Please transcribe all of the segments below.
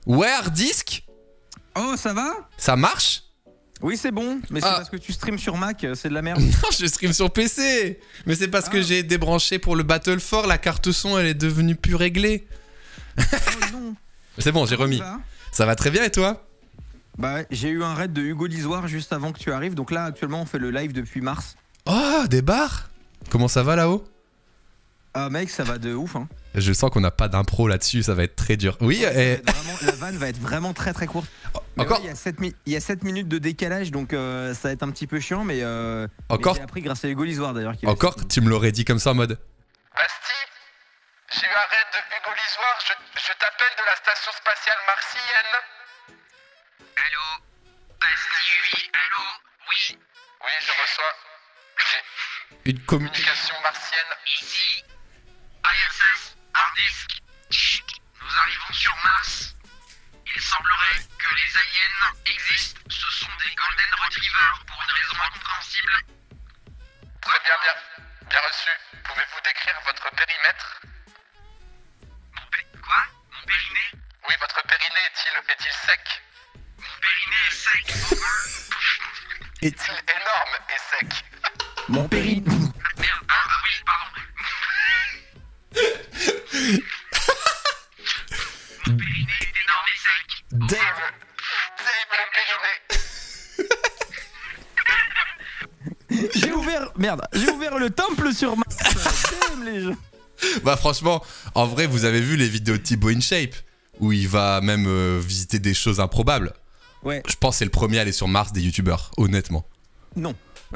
Ouais, hard disk. Oh, ça va? Ça marche? Oui, c'est bon, mais c'est parce que tu streams sur Mac, c'est de la merde. Non, je stream sur PC. Mais c'est parce que j'ai débranché pour le Battle 4, la carte son, elle est devenue plus réglée. Oh non. C'est bon, j'ai remis. Ça va très bien et toi? Bah, j'ai eu un raid de Hugo Lisoire juste avant que tu arrives, donc là, actuellement, on fait le live depuis mars. Oh, des bars? Comment ça va là-haut? Ah, mec, ça va de ouf, hein. Je sens qu'on n'a pas d'impro là-dessus, ça va être très dur. Oui, la vanne va être vraiment très très courte. Encore ouais, il y a 7 minutes de décalage, donc ça va être un petit peu chiant, mais encore j'ai appris grâce à Hugo Lisoire d'ailleurs. Encore, tu me l'aurais dit comme ça en mode Basti, j'ai eu un raid de Hugo Lisoire, je t'appelle de la station spatiale martienne. Allô, Basti, oui, allô, oui. Oui, je reçois. J'ai une communication martienne. Ici, ISS, hard disk. Chut, nous arrivons sur Mars. Il semblerait que les aliens existent. Ce sont des Golden Retrievers pour une raison incompréhensible. Très bien, bien reçu. Pouvez-vous décrire votre périmètre? Quoi? Mon périnée? Oui, votre périnée est-il sec? Mon périnée est sec. Est-il énorme et sec? Mon périnée. Merde, oui, pardon. Mon périnée est énorme et sec. Dave le périnée. J'ai ouvert le temple sur Mars. Damn, les gens. Bah franchement, en vrai, vous avez vu les vidéos de Thibaut InShape où il va même visiter des choses improbables. Ouais. Je pense que c'est le premier à aller sur Mars des youtubeurs, honnêtement. Non.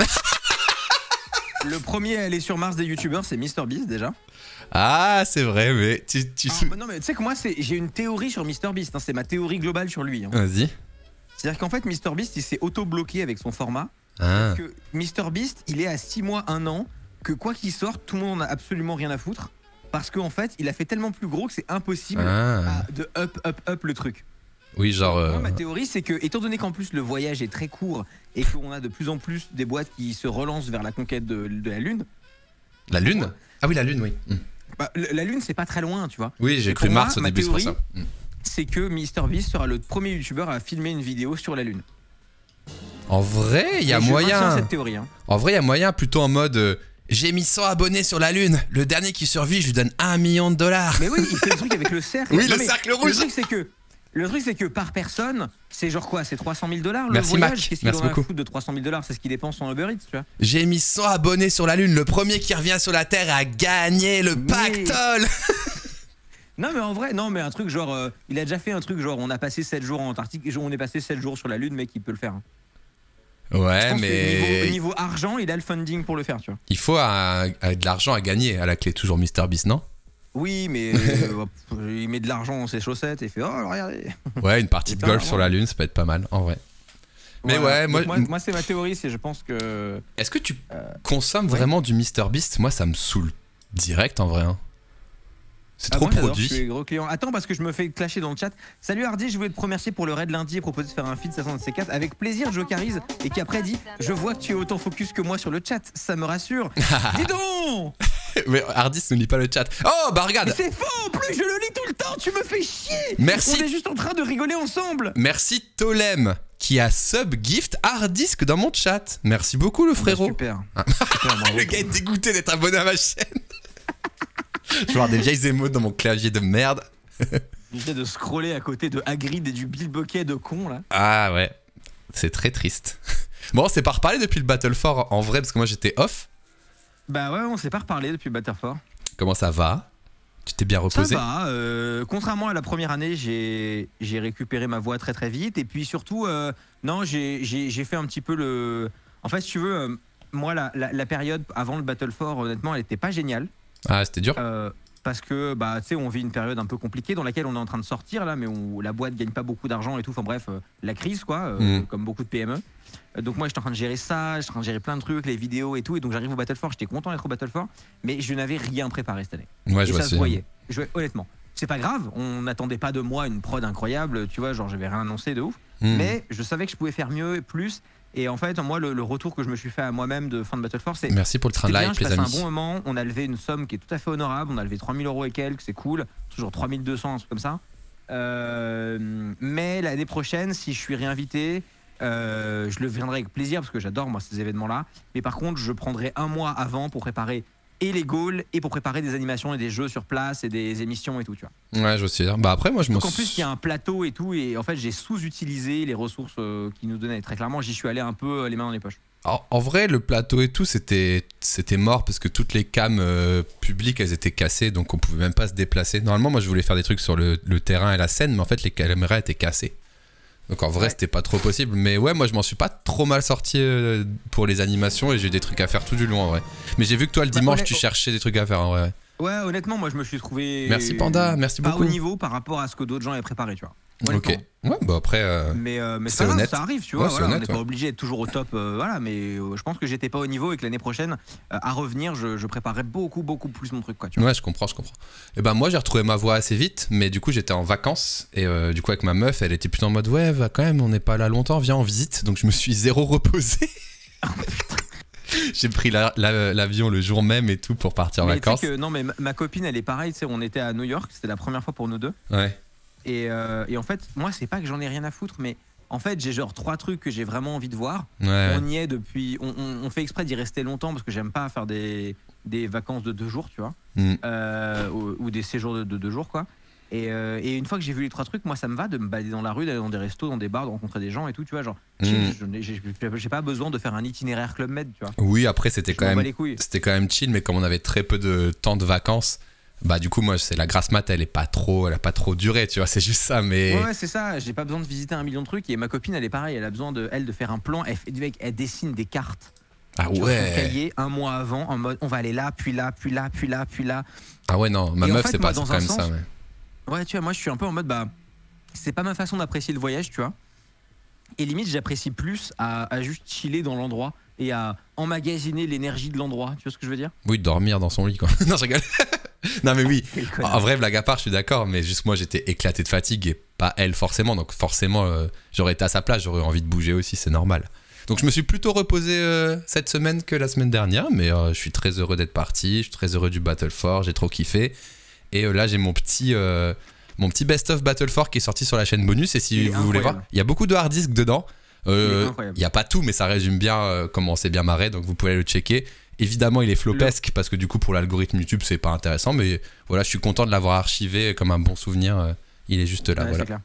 Le premier à aller sur Mars des youtubeurs, c'est MrBeast déjà. Ah, c'est vrai, mais non, mais tu sais que moi, j'ai une théorie sur MrBeast. Hein, c'est ma théorie globale sur lui. Hein. Vas-y. C'est-à-dire qu'en fait, MrBeast, il s'est auto-bloqué avec son format. Ah. Que MrBeast, il est à 6 mois, 1 an, que quoi qu'il sorte, tout le monde n'a absolument rien à foutre. Parce qu'en fait, il a fait tellement plus gros que c'est impossible de up le truc. Oui, genre. Moi, ma théorie, c'est que, étant donné qu'en plus le voyage est très court et qu'on a de plus en plus des boîtes qui se relancent vers la conquête de la Lune. La Lune? Ah oui, la Lune, oui. Bah, la Lune, c'est pas très loin, tu vois. Oui, j'ai cru Mars au début, c'est pour ça. C'est que MrBeast sera le premier youtubeur à filmer une vidéo sur la Lune. En vrai, il y a moyen. Cette théorie, hein. En vrai, il y a moyen plutôt en mode. J'ai mis 100 abonnés sur la Lune. Le dernier qui survit, je lui donne $1 million. Mais oui, il fait le truc avec le cercle. Oui, le cercle rouge. Le truc, c'est que par personne, c'est genre quoi? C'est $300 000 le Merci voyage. Mac. Qu'est-ce qu'il en a à foutre de $300 000? C'est ce qu'il dépense en Uber Eats, tu vois. J'ai mis 100 abonnés sur la Lune. Le premier qui revient sur la Terre a gagné le pactole. Non, mais en vrai, non, mais un truc genre. Il a déjà fait un truc genre on a passé 7 jours en Antarctique et on est passé 7 jours sur la Lune, mec, il peut le faire. Hein. Ouais, mais. Niveau argent, il a le funding pour le faire, tu vois. Il faut de l'argent à gagner à la clé, toujours MrBeast, non? Oui, mais il met de l'argent dans ses chaussettes et il fait oh, regardez. Ouais, une partie de golf sur la Lune, ça peut être pas mal, en vrai. Mais ouais, moi c'est ma théorie, c'est je pense que. Est-ce que tu consommes vraiment du MrBeast? Moi, ça me saoule direct, en vrai. Hein. C'est trop produit. Je suis gros client. Attends, parce que je me fais clasher dans le chat. Salut Hardy, je voulais te remercier pour le raid lundi et proposer de faire un feed 504. Avec plaisir, Jocarise. Et qui après dit je vois que tu es autant focus que moi sur le chat. Ça me rassure. Dis donc. Mais Hardis ne lit pas le chat. Oh, bah regarde. C'est faux en plus, je le lis tout le temps. Tu me fais chier. Merci. On est juste en train de rigoler ensemble. Merci Tolem qui a sub-gift Hardisk dans mon chat. Merci beaucoup, le frérot. Super. Le gars est dégoûté d'être abonné à ma chaîne. Je vais avoir des vieilles émotes dans mon clavier de merde. J'essaie de scroller à côté de Hagrid et du Bill Bokeh de con là. Ah ouais, c'est très triste. Bon, c'est pas reparlé depuis le Battle 4 en vrai parce que moi j'étais off. Bah ouais, on s'est pas reparlé depuis le Battle 4. Comment ça va? Tu t'es bien reposé? Ça va, contrairement à la première année, j'ai récupéré ma voix très très vite. Et puis surtout, non, j'ai fait un petit peu le... En fait, si tu veux, moi la période avant le Battle 4, honnêtement, elle était pas géniale. Ah, c'était dur. Parce que bah tu sais, on vit une période un peu compliquée dans laquelle on est en train de sortir là, mais la boîte gagne pas beaucoup d'argent et tout. Enfin bref, la crise quoi, comme beaucoup de PME. Donc moi j'étais en train de gérer ça, j'étais en train de gérer plein de trucs, les vidéos et tout. Et donc j'arrive au Battle 4, j'étais content d'être au Battle 4, mais je n'avais rien préparé cette année. Ouais, et ça se voyait. Honnêtement, c'est pas grave, on n'attendait pas de moi une prod incroyable, tu vois, genre j'avais rien annoncé de ouf. Mais je savais que je pouvais faire mieux, plus. Et en fait, moi, le retour que je me suis fait à moi-même de fin de Battle 4, c'est... Merci pour le train de live, les amis. Je passe un bon moment, on a levé une somme qui est tout à fait honorable, on a levé 3000 € et quelques, c'est cool, toujours 3200, un truc comme ça. Mais l'année prochaine, si je suis réinvité, je le viendrai avec plaisir parce que j'adore moi ces événements-là. Mais par contre, je prendrai un mois avant pour préparer et les goals et pour préparer des animations et des jeux sur place et des émissions et tout, tu vois. Ouais, je veux dire. Bah après, moi, je m'en En plus, il y a un plateau et tout, et en fait, j'ai sous-utilisé les ressources qu'ils nous donnaient. Très clairement, j'y suis allé un peu les mains dans les poches. En vrai, le plateau et tout, c'était mort parce que toutes les cams publiques, elles étaient cassées, donc on pouvait même pas se déplacer. Normalement, moi, je voulais faire des trucs sur le terrain et la scène, mais en fait, les caméras étaient cassées. Donc en vrai, Ouais. c'était pas trop possible. Mais ouais, moi, je m'en suis pas trop mal sorti pour les animations et j'ai eu des trucs à faire tout du long, en vrai. Mais j'ai vu que toi, le dimanche, tu cherchais des trucs à faire, en vrai. Ouais, honnêtement, moi, je me suis trouvé. Merci, Panda, merci pas beaucoup. au niveau par rapport à ce que d'autres gens avaient préparé, tu vois. Ok. Honnêtement. Ouais, bah après. Mais c'est c'est pas grave, honnête. ça arrive, tu Ouais, vois. c'est Voilà, on honnête, n'est pas ouais. obligé d'être toujours au top, voilà. Mais je pense que j'étais pas au niveau et que l'année prochaine, à revenir, je préparerais beaucoup plus mon truc, quoi. Tu vois. Ouais, je comprends. Et ben moi, j'ai retrouvé ma voix assez vite, mais du coup, j'étais en vacances et du coup, avec ma meuf, elle était plutôt en mode ouais, va quand même, on n'est pas là longtemps, viens en visite. Donc, je me suis zéro reposé. J'ai pris l'avion le jour même et tout pour partir en Mais tu sais vacances. que non, mais ma copine, elle est pareille. Tu sais, on était à New York, c'était la première fois pour nous deux. Ouais. Et en fait, moi, c'est pas que j'en ai rien à foutre, mais en fait, j'ai genre 3 trucs que j'ai vraiment envie de voir. Ouais. On y est depuis. On fait exprès d'y rester longtemps parce que j'aime pas faire des vacances de 2 jours, tu vois, Mm. ou des séjours de 2 jours, quoi. Et une fois que j'ai vu les 3 trucs, moi, ça me va de me balader dans la rue, d'aller dans des restos, dans des bars, de rencontrer des gens et tout, tu vois. Genre, chill, j'ai pas besoin de faire un itinéraire Club Med, tu vois. Oui, après, c'était Je quand m'en bats même. les couilles. C'était quand même chill, mais comme on avait très peu de temps de vacances, bah du coup, moi, c'est la grasse mat, elle a pas trop duré, tu vois, c'est juste ça, mais. Ouais, c'est ça. J'ai pas besoin de visiter 1 million de trucs. Et ma copine, elle est pareille. Elle a besoin de faire un plan. Elle dessine des cartes. Ah Sur son ouais. cahier un mois avant en mode on va aller là, puis là, puis là, puis là, puis là. Ah ouais, non, ma Et en meuf, fait, c'est moi, pas dans quand un même sens, ça, ouais. Ouais, tu vois, moi je suis un peu en mode bah c'est pas ma façon d'apprécier le voyage, tu vois. Et limite, j'apprécie plus à juste chiller dans l'endroit et à emmagasiner l'énergie de l'endroit. Tu vois ce que je veux dire? Oui, dormir dans son lit, quoi. Non, je rigole. Non, mais oui. Quel connard. En vrai, blague à part, je suis d'accord, mais juste moi, j'étais éclaté de fatigue et pas elle, forcément. Donc, forcément, j'aurais été à sa place, j'aurais envie de bouger aussi, c'est normal. Donc, je me suis plutôt reposé cette semaine que la semaine dernière, mais je suis très heureux d'être parti, je suis très heureux du Battle 4, j'ai trop kiffé. Et là, j'ai mon petit best-of Battle 4 qui est sorti sur la chaîne bonus. Et si Il est vous voulez voir, incroyable. il y a beaucoup de hard disk dedans. Il est incroyable. Il n'y a pas tout, mais ça résume bien comment on s'est bien marré, donc vous pouvez aller le checker. Évidemment, il est flopesque parce que du coup, pour l'algorithme YouTube, c'est pas intéressant, mais voilà, je suis content de l'avoir archivé comme un bon souvenir. Il est juste là, Ouais, voilà. c'est clair.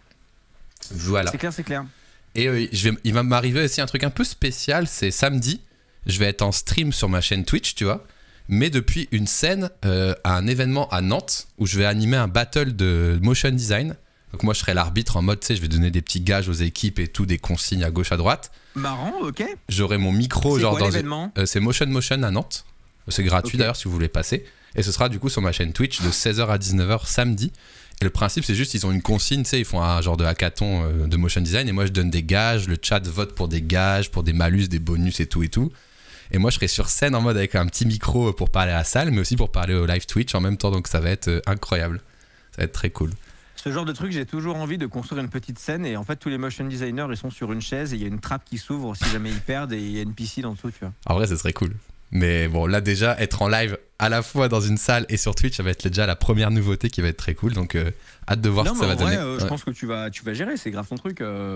Voilà. C'est clair. Et il va m'arriver aussi un truc un peu spécial, c'est samedi, je vais être en stream sur ma chaîne Twitch, tu vois, mais depuis une scène à un événement à Nantes où je vais animer un battle de motion design. Donc moi, je serai l'arbitre en mode, tu sais, je vais donner des petits gages aux équipes et tout, des consignes à gauche, à droite. Marrant, ok. J'aurai mon micro, C'est genre quoi dans l'événement? c'est Motion à Nantes. C'est gratuit Ok. d'ailleurs si vous voulez passer. Et ce sera du coup sur ma chaîne Twitch de 16h à 19h samedi. Et le principe, c'est juste, ils ont une consigne, tu sais, ils font un genre de hackathon de motion design. Et moi, je donne des gages, le chat vote pour des gages, pour des malus, des bonus et tout et tout. Et moi, je serai sur scène en mode avec un petit micro pour parler à la salle, mais aussi pour parler au live Twitch en même temps. Donc ça va être incroyable. Ça va être très cool. Ce genre de truc, j'ai toujours envie de construire une petite scène et en fait tous les motion designers ils sont sur une chaise et il y a une trappe qui s'ouvre si jamais ils perdent et il y a une piscine en dessous, tu vois. En vrai, ce serait cool. Mais bon, là déjà, être en live à la fois dans une salle et sur Twitch, ça va être déjà la première nouveauté qui va être très cool. Donc, hâte de voir Non ce mais que ça en va vrai, donner. je Ouais. pense que tu vas gérer, c'est grave ton truc.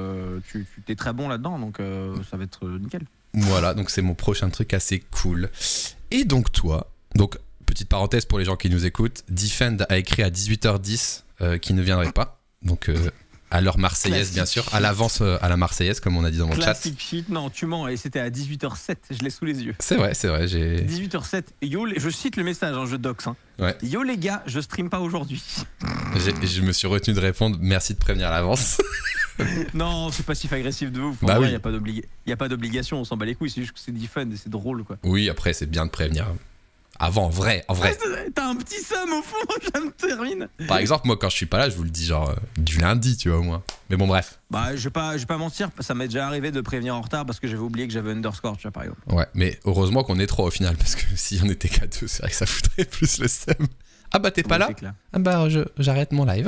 Tu t'es très bon là-dedans donc ça va être nickel. Voilà, donc c'est mon prochain truc assez cool. Et donc toi, donc petite parenthèse pour les gens qui nous écoutent, Defend a écrit à 18h10 qu'il ne viendrait pas. Donc à l'heure marseillaise, Classique. bien sûr, à l'avance à la marseillaise, comme on a dit dans mon chat. Classic shit, non tu mens et c'était à 18h07, je l'ai sous les yeux. C'est vrai, j'ai... 18h07, yo, je cite le message, je dox. Hein. Ouais. Yo les gars, je stream pas aujourd'hui. Je me suis retenu de répondre, merci de prévenir à l'avance. Non, c'est passif agressif de ouf. Bah En vrai, oui. y a pas d'obligation, on s'en bat les couilles, c'est juste que c'est du fun et c'est drôle quoi. Oui, après, c'est bien de prévenir. Avant, en vrai. T'as un petit somme au fond, ça me termine. Par exemple, moi, quand je suis pas là, je vous le dis genre du lundi, tu vois, au moins. Mais bon, bref. Bah, je vais pas mentir, ça m'est déjà arrivé de prévenir en retard parce que j'avais oublié que j'avais underscore, tu vois, par exemple. Ouais, mais heureusement qu'on est trois au final, parce que si on était qu'à deux, c'est vrai que ça foutrait plus le seum. Ah bah, t'es pas Ouais, là? c'est clair. Ah bah, j'arrête mon live.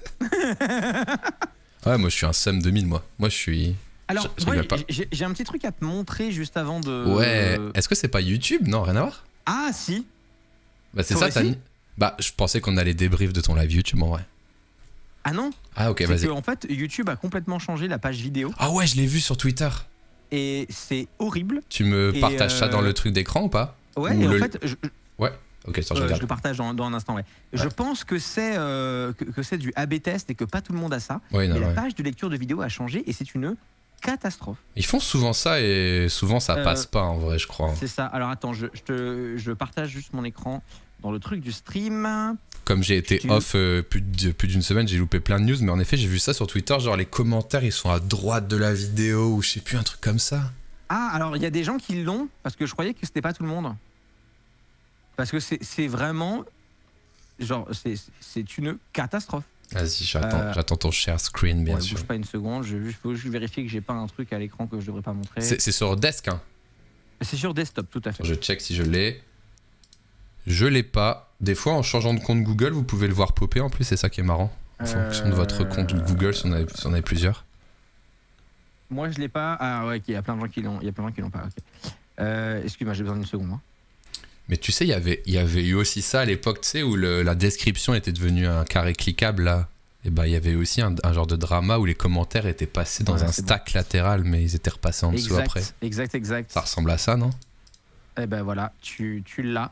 Ouais, moi, je suis un seum 2000, moi. Moi, je suis... Alors, Je moi, rigole pas. j'ai un petit truc à te montrer juste avant de. Ouais. Est-ce que c'est pas YouTube? Non, rien à voir. Ah, si. Bah, c'est Toi ça, aussi Bah, je pensais qu'on allait débrief de ton live YouTube, en vrai. Ah non. Ah ok, C'est vas-y. que, en fait, YouTube a complètement changé la page vidéo Ah ouais, je l'ai vu sur Twitter. et c'est horrible. Tu me Et, partages ça dans le truc d'écran ou pas? Ouais, Ou et le- en fait, Ok, ça je je regarde. le partage dans un instant. Ouais. Je pense que c'est que c'est du AB test et que pas tout le monde a ça. Ouais, non, Mais la ouais. page de lecture de vidéo a changé et c'est une catastrophe. Ils font souvent ça et souvent ça passe pas en vrai, je crois. C'est ça. Alors attends, je partage juste mon écran dans le truc du stream. Comme j'ai été Tu- off plus d'une semaine, j'ai loupé plein de news, mais en effet, j'ai vu ça sur Twitter, genre les commentaires ils sont à droite de la vidéo ou je sais plus, un truc comme ça. Ah, alors il y a des gens qui l'ont parce que je croyais que c'était pas tout le monde. Parce que c'est vraiment genre c'est une catastrophe. Vas-y, j'attends ton share screen, bien Ouais, sûr. bouge pas une seconde, faut juste vérifier que j'ai pas un truc à l'écran que je devrais pas montrer. C'est sur Desk, hein. C'est sur desktop, tout à fait. Je check si je l'ai. Je l'ai pas. Des fois, en changeant de compte Google, vous pouvez le voir popper en plus, c'est ça qui est marrant. En fonction de votre compte Google, si on avait plusieurs. Moi, je l'ai pas. Ah ouais, il y a plein de gens qui l'ont. Il y a plein de gens qui l'ont pas. Ok. Excuse-moi, j'ai besoin d'une seconde. Hein. Mais tu sais, il y avait eu aussi ça à l'époque, tu sais, où la description était devenue un carré cliquable, là. Et bah, il y avait aussi un genre de drama où les commentaires étaient passés dans Ouais, un c'est stack latéral, mais ils étaient repassés en dessous après. Exact. Ça ressemble à ça, non? Et ben voilà, tu l'as.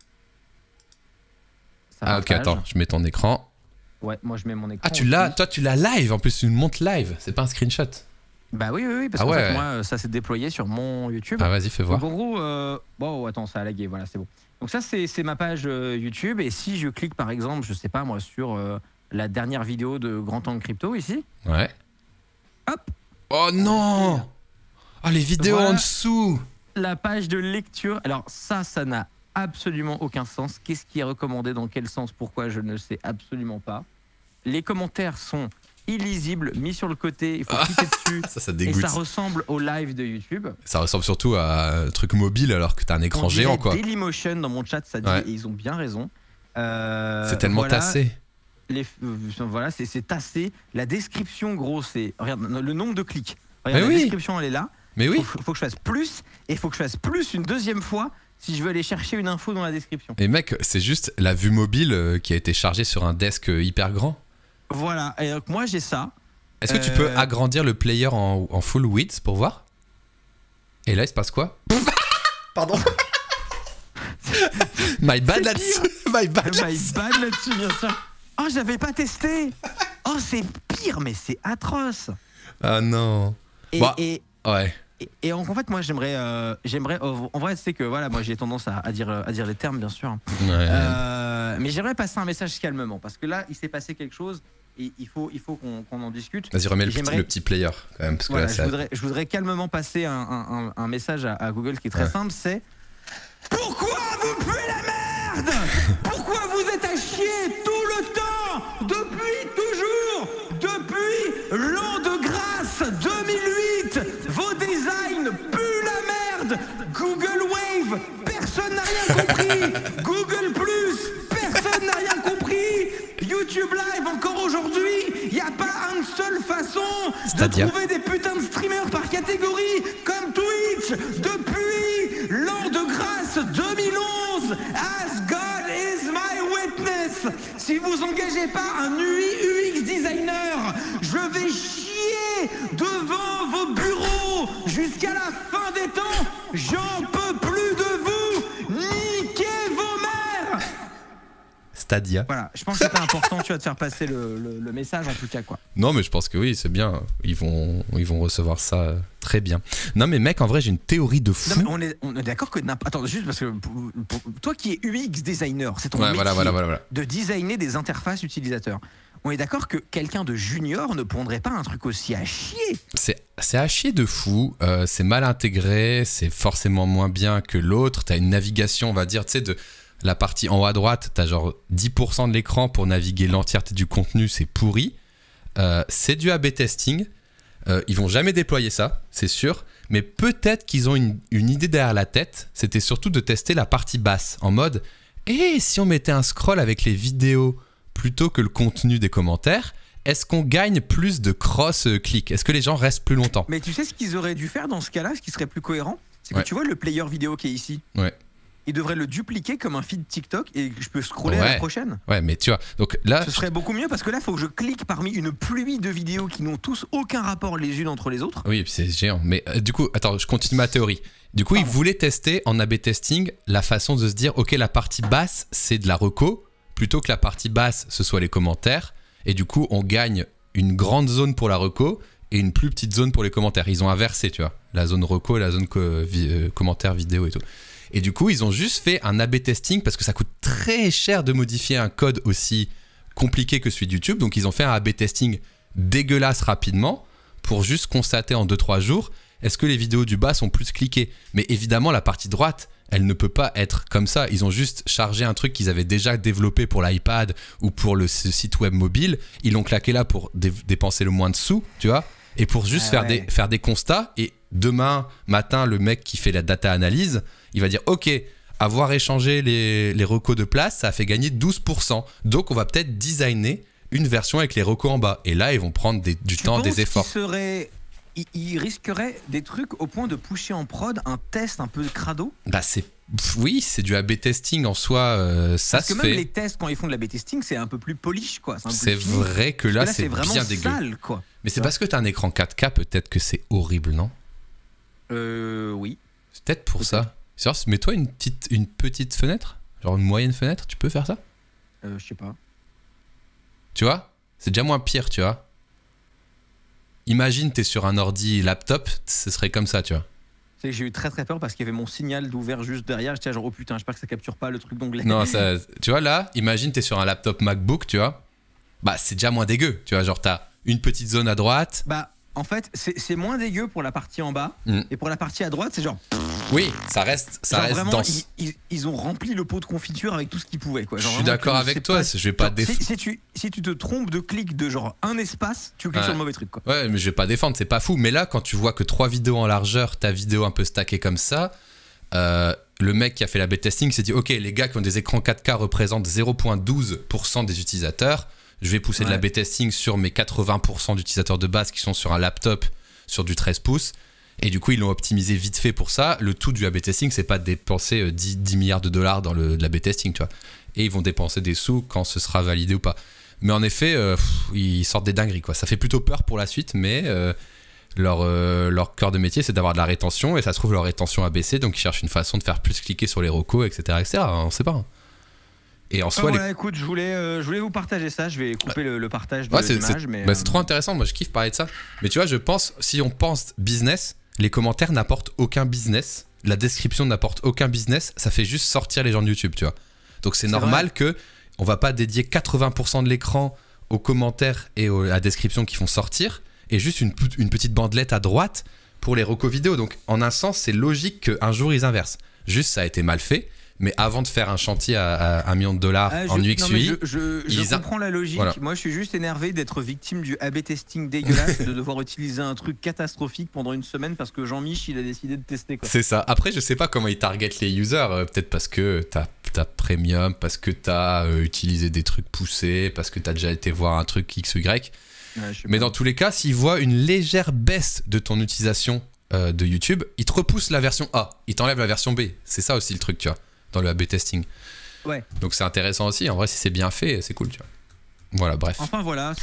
Ça Ah, ok, partage. attends, je mets ton écran. Ouais, moi je mets mon écran. Ah, tu l'as, aussi. toi, tu l'as live, en plus, tu me montres live, c'est pas un screenshot. Bah oui, parce Ah qu'en ouais. fait, moi, ça s'est déployé sur mon YouTube. Ah, vas-y, fais voir. Donc en gros, bon, attends, ça a lagué, voilà, c'est bon. Donc ça, c'est ma page YouTube. Et si je clique, par exemple, je sais pas moi, sur la dernière vidéo de Grand Angle Crypto ici. Ouais. Hop. Oh non! Oh, les vidéos Voilà. en dessous! La page de lecture. Alors ça n'a absolument aucun sens. Qu'est-ce qui est recommandé, dans quel sens, pourquoi, je ne sais absolument pas. Les commentaires sont illisibles, mis sur le côté, il faut cliquer dessus. Ça Et dégoûte. ça ressemble au live de YouTube. Ça ressemble surtout à un truc mobile alors que t'as un écran On géant, dirait quoi. Dailymotion dans mon chat, ça dit, Ouais. et ils ont bien raison. C'est tellement voilà, tassé. Voilà, c'est tassé. La description, gros, c'est. Regarde, le nombre de clics. Regarde, Mais la oui. description, elle est là. Mais oui. Faut que je fasse plus, et il faut que je fasse plus une deuxième fois si je veux aller chercher une info dans la description. Et mec, c'est juste la vue mobile qui a été chargée sur un desk hyper grand. Voilà, et donc moi j'ai ça. Est-ce que tu peux agrandir le player en full width pour voir? Et là, il se passe quoi? Pardon. My bad C'est là-dessus. pire. My bad My là-dessus. bad là-dessus, bien sûr. Oh, j'avais pas testé. Oh, c'est pire, mais c'est atroce. Ah non. Et, Bah, et, Ouais. et en fait, moi j'aimerais. En vrai, c'est que voilà, moi j'ai tendance à dire les termes, bien sûr. Ouais. Mais j'aimerais passer un message calmement parce que là, il s'est passé quelque chose et il faut qu'on en discute. Vas-y, remets j'aimerais- le petit player quand même. Parce que Voilà, là, ça... je voudrais calmement passer un message à Google qui est très Ouais. simple, c'est pourquoi vous puez la merde? Pourquoi vous êtes à chier tout le temps? Depuis toujours? Depuis l'an de grâce 2008, vos designs puent la merde. Google Wave, personne n'a rien compris. Google Plus, personne n'a rien compris. YouTube Live, encore aujourd'hui, il n'y a pas une seule façon Stadia. de trouver des putains de streamers par catégorie, comme Twitch, depuis l'an de grâce 2011. As God is my witness. Si vous engagez pas un UI UX designer, je vais chier devant vos bureaux jusqu'à la fin des temps. J'en peux plus de vous. Niquez vos mères. Stadia. Voilà, je pense que c'était important, tu vas te faire passer le message en tout cas, quoi. Non, mais je pense que oui, c'est bien. Ils vont recevoir ça très bien. Non, mais mec, en vrai, j'ai une théorie de fou. Non, mais on est d'accord que attends, juste parce que pour toi qui es UX designer, c'est ton Ouais, métier voilà. de designer des interfaces utilisateurs. On est d'accord que quelqu'un de junior ne prendrait pas un truc aussi à chier. C'est à chier de fou. C'est mal intégré. C'est forcément moins bien que l'autre. T'as une navigation, on va dire, tu sais, de la partie en haut à droite, t'as genre 10% de l'écran pour naviguer l'entièreté du contenu. C'est pourri. C'est du A/B testing. Ils vont jamais déployer ça, c'est sûr. Mais peut-être qu'ils ont une idée derrière la tête. C'était surtout de tester la partie basse en mode et si on mettait un scroll avec les vidéos plutôt que le contenu des commentaires, est-ce qu'on gagne plus de cross-click? Est-ce que les gens restent plus longtemps? Mais tu sais ce qu'ils auraient dû faire dans ce cas-là, ce qui serait plus cohérent, c'est que Ouais. tu vois le player vidéo qui est ici. Ouais. ils devraient le dupliquer comme un feed TikTok et je peux scroller à la prochaine. Ouais, mais tu vois, donc là... Ce serait beaucoup mieux parce que là, il faut que je clique parmi une pluie de vidéos qui n'ont tous aucun rapport les unes entre les autres. Oui, et puis c'est géant. Mais du coup, attends, je continue ma théorie. Du coup, ils voulaient tester en A/B testing la façon de se dire, ok, la partie basse, c'est de la reco, plutôt que la partie basse, ce soit les commentaires. Et du coup, on gagne une grande zone pour la reco et une plus petite zone pour les commentaires. Ils ont inversé, tu vois, la zone reco et la zone commentaires vidéo et tout. Et du coup, ils ont juste fait un A/B testing parce que ça coûte très cher de modifier un code aussi compliqué que celui de YouTube. Donc, ils ont fait un A/B testing dégueulasse rapidement pour juste constater en 2-3 jours est-ce que les vidéos du bas sont plus cliquées. Mais évidemment, la partie droite, elle ne peut pas être comme ça. Ils ont juste chargé un truc qu'ils avaient déjà développé pour l'iPad ou pour le site web mobile. Ils l'ont claqué là pour dépenser le moins de sous, tu vois, et pour juste faire des constats. Et demain matin, le mec qui fait la data analyse, il va dire ok, avoir échangé les recos de place, ça a fait gagner 12%. Donc on va peut-être designer une version avec les recos en bas. Et là, ils vont prendre du temps, des efforts. Il risquerait des trucs au point de pusher en prod un test un peu crado. Bah oui, c'est du A/B testing en soi, ça parce se fait. Parce que même les tests, quand ils font de l'A/B testing, c'est un peu plus polish, quoi. C'est vrai que là c'est vraiment bien dégueu. sale, quoi. Mais c'est parce que t'as un écran 4K, peut-être que c'est horrible, non? Oui. C'est peut-être pour ça. Mets-toi une petite fenêtre, genre une moyenne fenêtre, tu peux faire ça? Je sais pas. Tu vois? C'est déjà moins pire, tu vois. Imagine, t'es sur un ordi laptop, ce serait comme ça, tu vois. Tu sais, j'ai eu très très peur parce qu'il y avait mon signal d'ouvert juste derrière. J'étais genre, oh putain, j'espère que ça capture pas le truc d'onglet. Non, tu vois, là, imagine, t'es sur un laptop MacBook, tu vois. Bah, c'est déjà moins dégueu, tu vois. Genre, t'as une petite zone à droite. Bah, en fait, c'est moins dégueu pour la partie en bas. Et pour la partie à droite, c'est genre. Oui, ça reste vraiment, dense. Ils ont rempli le pot de confiture avec tout ce qu'ils pouvaient, quoi. Genre, je suis d'accord avec toi, je vais pas défendre. Si tu te trompes de clic de genre un espace, tu cliques sur le mauvais truc, quoi. Ouais, mais je vais pas défendre, c'est pas fou. Mais là, quand tu vois que 3 vidéos en largeur, ta vidéo un peu stackée comme ça, le mec qui a fait la B testing s'est dit ok, les gars qui ont des écrans 4K représentent 0,12% des utilisateurs. Je vais pousser de la B testing sur mes 80% d'utilisateurs de base qui sont sur un laptop sur du 13 pouces. Et du coup, ils l'ont optimisé vite fait pour ça. Le tout du A/B testing, c'est pas de dépenser 10 milliards de dollars dans de l'A/B testing, tu vois. Et ils vont dépenser des sous quand ce sera validé ou pas. Mais en effet, ils sortent des dingueries, quoi. Ça fait plutôt peur pour la suite, mais leur cœur de métier, c'est d'avoir de la rétention. Et ça se trouve, leur rétention a baissé, donc ils cherchent une façon de faire plus cliquer sur les recos, etc. etc. On sait pas. Et en soi, voilà, écoute, je voulais vous partager ça. Je vais couper le partage de l'image. C'est trop intéressant. Moi, je kiffe parler de ça. Mais tu vois, je pense, si on pense business, les commentaires n'apportent aucun business. La description n'apporte aucun business. Ça fait juste sortir les gens de YouTube, tu vois. Donc, c'est normal que on va pas dédier 80% de l'écran aux commentaires et à la description qui font sortir et juste une petite bandelette à droite pour les recos vidéo. Donc, en un sens, c'est logique qu'un jour, ils inversent. Juste, ça a été mal fait. Mais avant de faire un chantier à $1 million en UX UI, je comprends la logique. Voilà. Moi, je suis juste énervé d'être victime du A/B testing dégueulasse et de devoir utiliser un truc catastrophique pendant une semaine parce que Jean-Mich, il a décidé de tester, quoi. C'est ça. Après, je sais pas comment ils targetent les users. Peut-être parce que t'as premium, parce que t'as utilisé des trucs poussés, parce que t'as déjà été voir un truc XY. Mais dans tous les cas, s'ils voient une légère baisse de ton utilisation de YouTube, ils te repoussent la version A. Ils t'enlèvent la version B. C'est ça aussi le truc, tu vois, dans le A/B testing. Ouais. Donc c'est intéressant aussi. En vrai, si c'est bien fait, c'est cool, tu vois. Voilà, bref. Enfin voilà,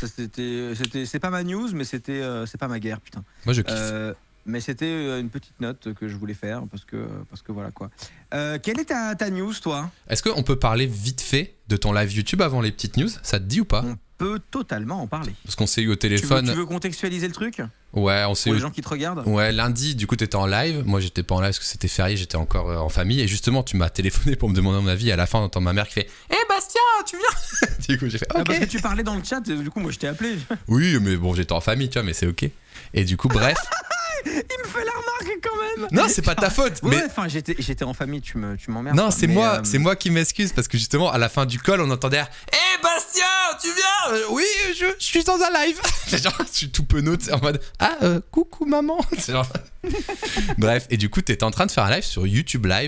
c'est pas ma news, mais c'est pas ma guerre, putain. Moi, je kiffe. Mais c'était une petite note que je voulais faire parce que voilà, quoi. Quelle est ta news, toi? Est-ce qu'on peut parler vite fait de ton live YouTube avant les petites news? Ça te dit ou pas? On peut totalement en parler. Parce qu'on s'est eu au téléphone. Tu veux contextualiser le truc? Ouais, on s'est eu. Pour les gens qui te regardent? Ouais, lundi, du coup, t'étais en live. Moi, j'étais pas en live parce que c'était férié, j'étais encore en famille. Et justement, tu m'as téléphoné pour me demander mon avis. À la fin, on entend ma mère qui fait « Hé, Bastien, tu viens ?» Du coup, j'ai fait « Ok. » Parce que tu parlais dans le chat, du coup, moi, je t'ai appelé. Oui, mais bon, j'étais en famille, tu vois, mais c'est ok. Et du coup, bref. Il me fait la remarque quand même. Non, c'est pas ta faute. Ouais, enfin, j'étais en famille, tu m'emmerdes. Non, c'est moi qui m'excuse parce que justement, à la fin du call, on entendait « Hé, Bastien, tu viens ?» Oui, je suis dans un live. Genre, je suis tout penaud, en mode « Ah, coucou maman. » Genre... Bref, et du coup, t'étais en train de faire un live sur YouTube Live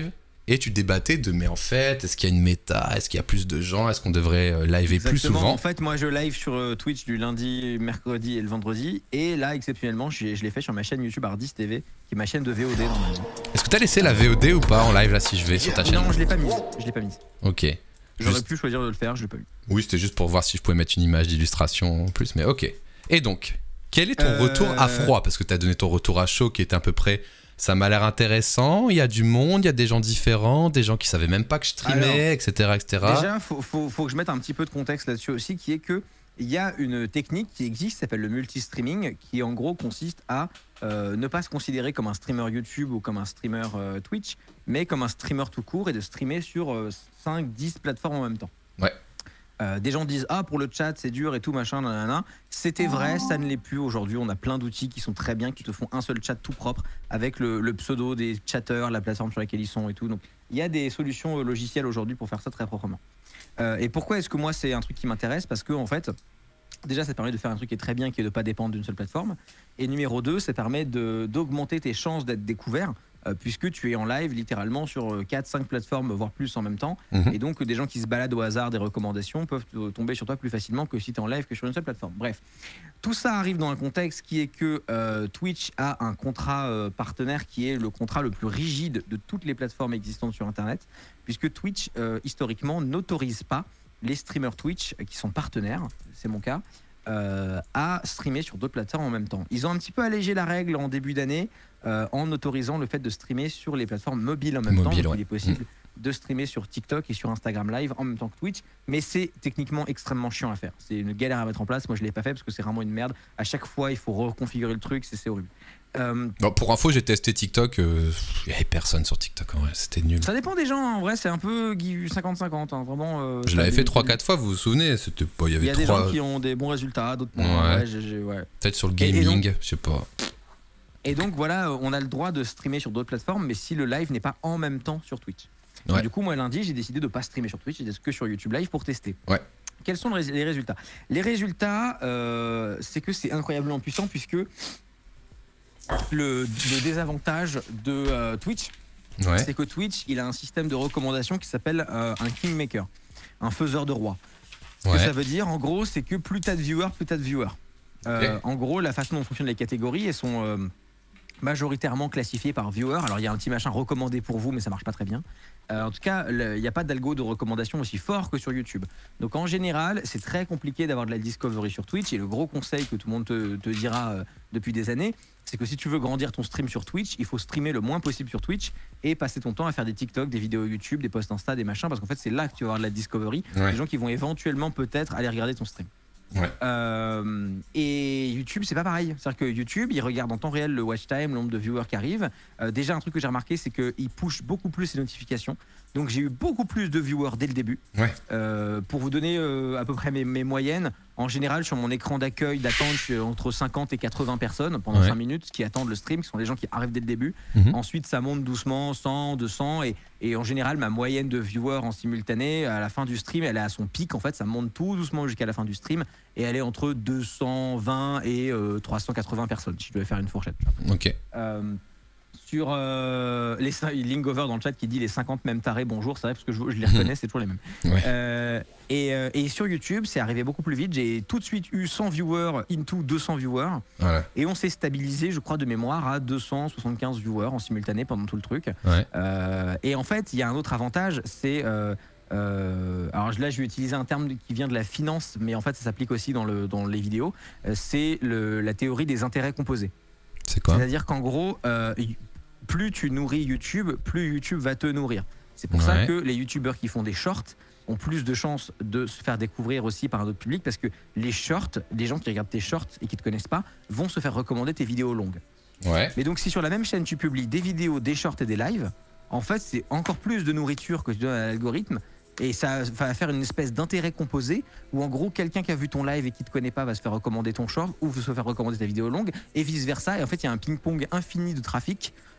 et tu débattais de mais en fait, est-ce qu'il y a une méta, est-ce qu'il y a plus de gens, est-ce qu'on devrait liver plus souvent. En fait, moi je live sur Twitch du lundi, mercredi et le vendredi, et là exceptionnellement je l'ai fait sur ma chaîne YouTube Hardis TV, qui est ma chaîne de VOD normalement. Est-ce que t'as laissé la VOD ou pas en live là si je vais sur ta chaîne? Non, je l'ai pas mise. Ok. J'aurais pu choisir de le faire, je l'ai pas eu. Oui, c'était juste pour voir si je pouvais mettre une image d'illustration en plus, mais ok. Et donc, quel est ton retour à froid? Parce que t'as donné ton retour à chaud qui était à peu près... Ça m'a l'air intéressant, il y a du monde, il y a des gens différents, des gens qui savaient même pas que je streamais, etc., etc. Déjà, faut que je mette un petit peu de contexte là-dessus aussi, qui est que il y a une technique qui existe, qui s'appelle le multi-streaming, qui en gros consiste à ne pas se considérer comme un streamer YouTube ou comme un streamer Twitch, mais comme un streamer tout court et de streamer sur 5-10 plateformes en même temps. Ouais. Des gens disent pour le chat c'est dur et tout machin nanana. C'était vrai, ça ne l'est plus aujourd'hui. On a plein d'outils qui sont très bien, qui te font un seul chat tout propre avec le pseudo des chatteurs, la plateforme sur laquelle ils sont et tout. Donc il y a des solutions logicielles aujourd'hui pour faire ça très proprement. Et pourquoi est-ce que moi c'est un truc qui m'intéresse? Parce que en fait, déjà ça permet de faire un truc qui est très bien, qui est de ne pas dépendre d'une seule plateforme. Et numéro 2, ça permet d'augmenter tes chances d'être découvert. Puisque tu es en live littéralement sur 4-5 plateformes, voire plus en même temps. Et donc des gens qui se baladent au hasard des recommandations peuvent tomber sur toi plus facilement que si tu es en live que sur une seule plateforme. Bref, tout ça arrive dans un contexte qui est que Twitch a un contrat partenaire qui est le contrat le plus rigide de toutes les plateformes existantes sur Internet, puisque Twitch, historiquement, n'autorise pas les streamers Twitch qui sont partenaires, c'est mon cas, à streamer sur d'autres plateformes en même temps. Ils ont un petit peu allégé la règle en début d'année en autorisant le fait de streamer sur les plateformes mobiles en même temps. Donc, il est possible de streamer sur TikTok et sur Instagram Live en même temps que Twitch, mais c'est techniquement extrêmement chiant à faire. C'est une galère à mettre en place. Moi, je l'ai pas fait parce que c'est vraiment une merde. À chaque fois, il faut reconfigurer le truc, c'est horrible. Bon, pour info, j'ai testé TikTok. Il n'y avait personne sur TikTok, en vrai, c'était nul. Ça dépend des gens, en vrai, c'est un peu 50-50. Hein, vraiment, je l'avais fait 3-4 fois, vous vous souvenez? Il y a des gens qui ont des bons résultats, d'autres moins. Ouais. Peut-être sur le gaming, je sais pas. Et donc voilà, on a le droit de streamer sur d'autres plateformes, mais si le live n'est pas en même temps sur Twitch. Ouais. Et du coup, moi lundi, j'ai décidé de ne pas streamer sur Twitch, j'ai que sur YouTube Live pour tester. Ouais. Quels sont les résultats? Les résultats, c'est que c'est incroyablement puissant, puisque le désavantage de Twitch, c'est que Twitch, il a un système de recommandation qui s'appelle un kingmaker, un faiseur de roi. Ce que ça veut dire, en gros, c'est que plus t'as de viewers, plus t'as de viewers. En gros, la façon dont fonctionnent les catégories, elles sont majoritairement classifiées par viewer. Alors il y a un petit machin recommandé pour vous, mais ça marche pas très bien. En tout cas, il n'y a pas d'algo de recommandation aussi fort que sur YouTube. Donc en général, c'est très compliqué d'avoir de la discovery sur Twitch. Et le gros conseil que tout le monde te dira depuis des années, c'est que si tu veux grandir ton stream sur Twitch, il faut streamer le moins possible sur Twitch et passer ton temps à faire des TikTok, des vidéos YouTube, des posts Insta, des machins, parce qu'en fait c'est là que tu vas avoir de la discovery, des gens qui vont éventuellement peut-être aller regarder ton stream. Et YouTube, c'est pas pareil. C'est-à-dire que YouTube, il regarde en temps réel le watch time, le nombre de viewers qui arrivent. Déjà, un truc que j'ai remarqué, c'est qu'il push beaucoup plus les notifications. Donc, j'ai eu beaucoup plus de viewers dès le début. Pour vous donner à peu près mes moyennes, en général, sur mon écran d'accueil, d'attente, je suis entre 50 et 80 personnes pendant 5 minutes qui attendent le stream, qui sont les gens qui arrivent dès le début. Ensuite, ça monte doucement, 100, 200. Et en général, ma moyenne de viewers en simultané, à la fin du stream, elle est à son pic. En fait, ça monte tout doucement jusqu'à la fin du stream. Et elle est entre 220 et 380 personnes, si je devais faire une fourchette. Ok. Sur Lingover dans le chat qui dit les 50 mêmes tarés, bonjour, c'est vrai parce que je les reconnais, c'est toujours les mêmes. Et sur YouTube, c'est arrivé beaucoup plus vite. J'ai tout de suite eu 100 viewers into 200 viewers. Et on s'est stabilisé, je crois, de mémoire à 275 viewers en simultané pendant tout le truc. Et en fait, il y a un autre avantage, c'est... alors là, je vais utiliser un terme qui vient de la finance, mais en fait, ça s'applique aussi dans les vidéos. C'est la théorie des intérêts composés. C'est quoi? C'est-à-dire qu'en gros, plus tu nourris YouTube, plus YouTube va te nourrir. C'est pour ça que les YouTubeurs qui font des shorts ont plus de chances de se faire découvrir aussi par un autre public, parce que les shorts, les gens qui regardent tes shorts et qui te connaissent pas, vont se faire recommander tes vidéos longues. Mais donc si sur la même chaîne tu publies des vidéos, des shorts et des lives, en fait c'est encore plus de nourriture que tu donnes à l'algorithme. Et ça va faire une espèce d'intérêt composé où en gros quelqu'un qui a vu ton live et qui te connaît pas va se faire recommander ton short ou se faire recommander ta vidéo longue et vice versa. Et en fait il y a un ping-pong infini de trafic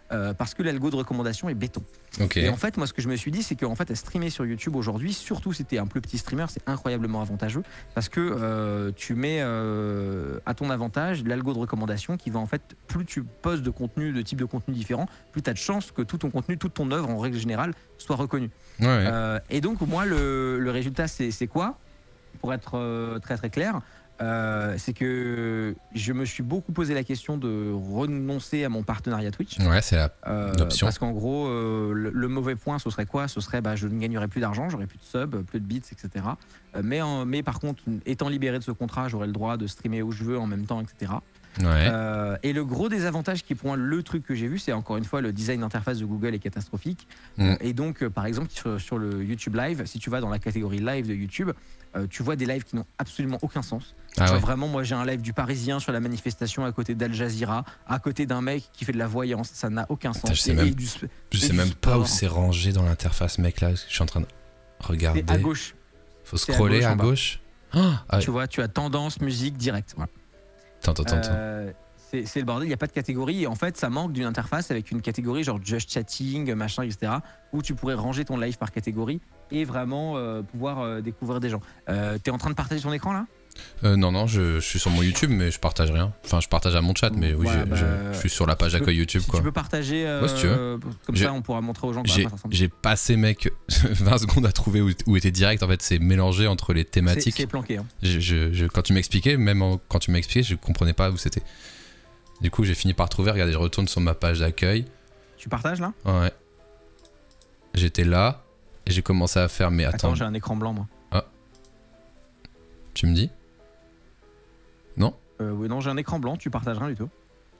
parce que l'algo de recommandation est béton. Okay. Et en fait, moi, ce que je me suis dit, c'est qu'en fait, à streamer sur YouTube aujourd'hui, surtout si t'es un plus petit streamer, c'est incroyablement avantageux parce que tu mets à ton avantage l'algo de recommandation qui va en fait, plus tu postes de contenu, de type de contenu différent, plus t'as de chances que tout ton contenu, toute ton œuvre en règle générale soit reconnue. Ouais. Et donc, moi, le résultat, c'est quoi? Pour être très très clair, c'est que je me suis beaucoup posé la question de renoncer à mon partenariat Twitch. Ouais, c'est l'option. Parce qu'en gros, le mauvais point, ce serait quoi? Ce serait je ne gagnerais plus d'argent, j'aurais plus de subs, plus de bits, etc. Mais par contre, étant libéré de ce contrat, j'aurais le droit de streamer où je veux en même temps, etc. Ouais. Et le gros désavantage qui est pour moi le truc que j'ai vu, c'est encore une fois le design d'interface de Google est catastrophique. Et donc par exemple sur le YouTube Live, si tu vas dans la catégorie live de YouTube, tu vois des lives qui n'ont absolument aucun sens. Vraiment, moi j'ai un live du Parisien sur la manifestation à côté d'Al Jazeera, à côté d'un mec qui fait de la voyance, ça n'a aucun sens. Je sais même pas où c'est rangé dans l'interface, mec, là, je suis en train de regarder. À gauche. Faut scroller à gauche. Tu vois, tu as tendance, musique, direct. Voilà. Attends. C'est le bordel, il n'y a pas de catégorie et en fait ça manque d'une interface avec une catégorie genre just chatting, machin, etc. où tu pourrais ranger ton live par catégorie et vraiment pouvoir découvrir des gens. T'es en train de partager ton écran là? Non, je suis sur mon YouTube mais je partage rien. Enfin je partage à mon chat mais oui, je suis sur la page d'accueil YouTube quoi. Tu peux partager si tu veux. Comme ça on pourra montrer aux gens. J'ai passé mec 20 secondes à trouver où était direct, en fait c'est mélangé entre les thématiques. C'est planqué. Hein. Quand tu m'expliquais, quand tu m'expliquais je comprenais pas où c'était. Du coup, j'ai fini par trouver. Regardez, je retourne sur ma page d'accueil. Tu partages là? Ouais. J'étais là et j'ai commencé à faire. Mais attends, j'ai un écran blanc moi. Ah. Tu me dis? Non? Oui, non, j'ai un écran blanc. Tu partages rien du tout.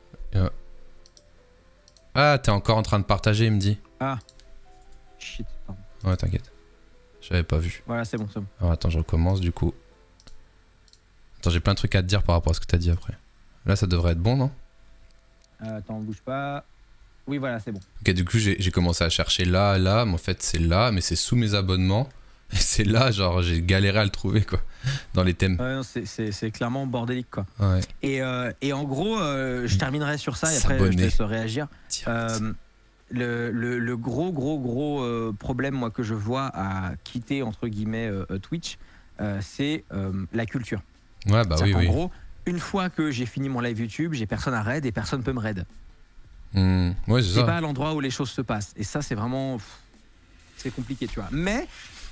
Ah, t'es encore en train de partager, il me dit. Ah. Shit. Pardon. Ouais, t'inquiète. J'avais pas vu. Voilà, c'est bon. Alors attends, je recommence du coup. Attends, j'ai plein de trucs à te dire par rapport à ce que t'as dit après. Là, ça devrait être bon, non? Attends, bouge pas. Oui, voilà, c'est bon. Ok, du coup, j'ai commencé à chercher là, mais en fait, c'est là, mais c'est sous mes abonnements. Et c'est là, genre, j'ai galéré à le trouver, quoi, dans les thèmes. Ouais, c'est clairement bordélique, quoi. Ouais. Et en gros, je terminerai sur ça et après, je te laisse réagir. Le gros problème, moi, que je vois à quitter, entre guillemets, Twitch, c'est la culture. Ouais, bah oui, en gros, une fois que j'ai fini mon live YouTube, j'ai personne à raid et personne peut me raid. Ouais, c'est pas à l'endroit où les choses se passent. Et ça, c'est vraiment... c'est compliqué, tu vois. Mais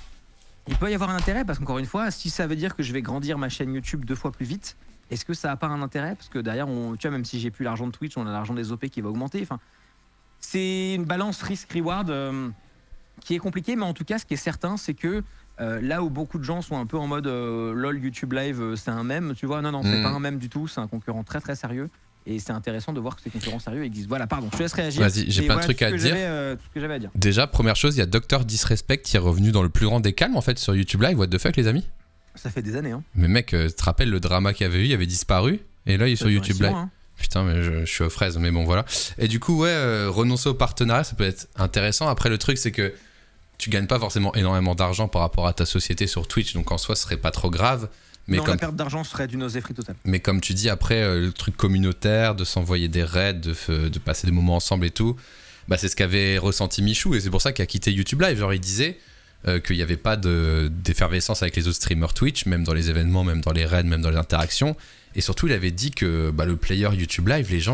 il peut y avoir un intérêt parce qu'encore une fois, si ça veut dire que je vais grandir ma chaîne YouTube 2 fois plus vite, est-ce que ça n'a pas un intérêt? Parce que derrière, tu vois, même si j'ai plus l'argent de Twitch, on a l'argent des OP qui va augmenter. Enfin, c'est une balance risk-reward qui est compliquée. Mais en tout cas, ce qui est certain, c'est que là où beaucoup de gens sont un peu en mode lol YouTube live c'est un mème, tu vois, non c'est pas un mème du tout, c'est un concurrent très très sérieux et c'est intéressant de voir que ces concurrents sérieux existent. Voilà, pardon, je te laisse réagir. Vas-y, j'ai plein de trucs à dire. Tout ce que j'avais à dire. Déjà, première chose, il y a Dr Disrespect qui est revenu dans le plus grand des calmes en fait sur YouTube Live. What the fuck les amis? Ça fait des années hein. Mais mec, tu te rappelles le drama qu'il y avait eu, il avait disparu et là il est sur YouTube Live. Hein. Putain, mais je suis aux fraises, mais bon voilà. Et du coup ouais, renoncer au partenariat ça peut être intéressant. Après le truc c'est que tu gagnes pas forcément énormément d'argent par rapport à ta société sur Twitch, donc en soi ce serait pas trop grave. Mais non, la perte d'argent serait d'une nausée totale. Mais comme tu dis, après, le truc communautaire, de s'envoyer des raids, de passer des moments ensemble et tout, bah, c'est ce qu'avait ressenti Michou, et c'est pour ça qu'il a quitté YouTube Live. Genre, il disait qu'il n'y avait pas d'effervescence avec les autres streamers Twitch, même dans les événements, même dans les raids, même dans les interactions. Et surtout, il avait dit que le player YouTube Live, les gens,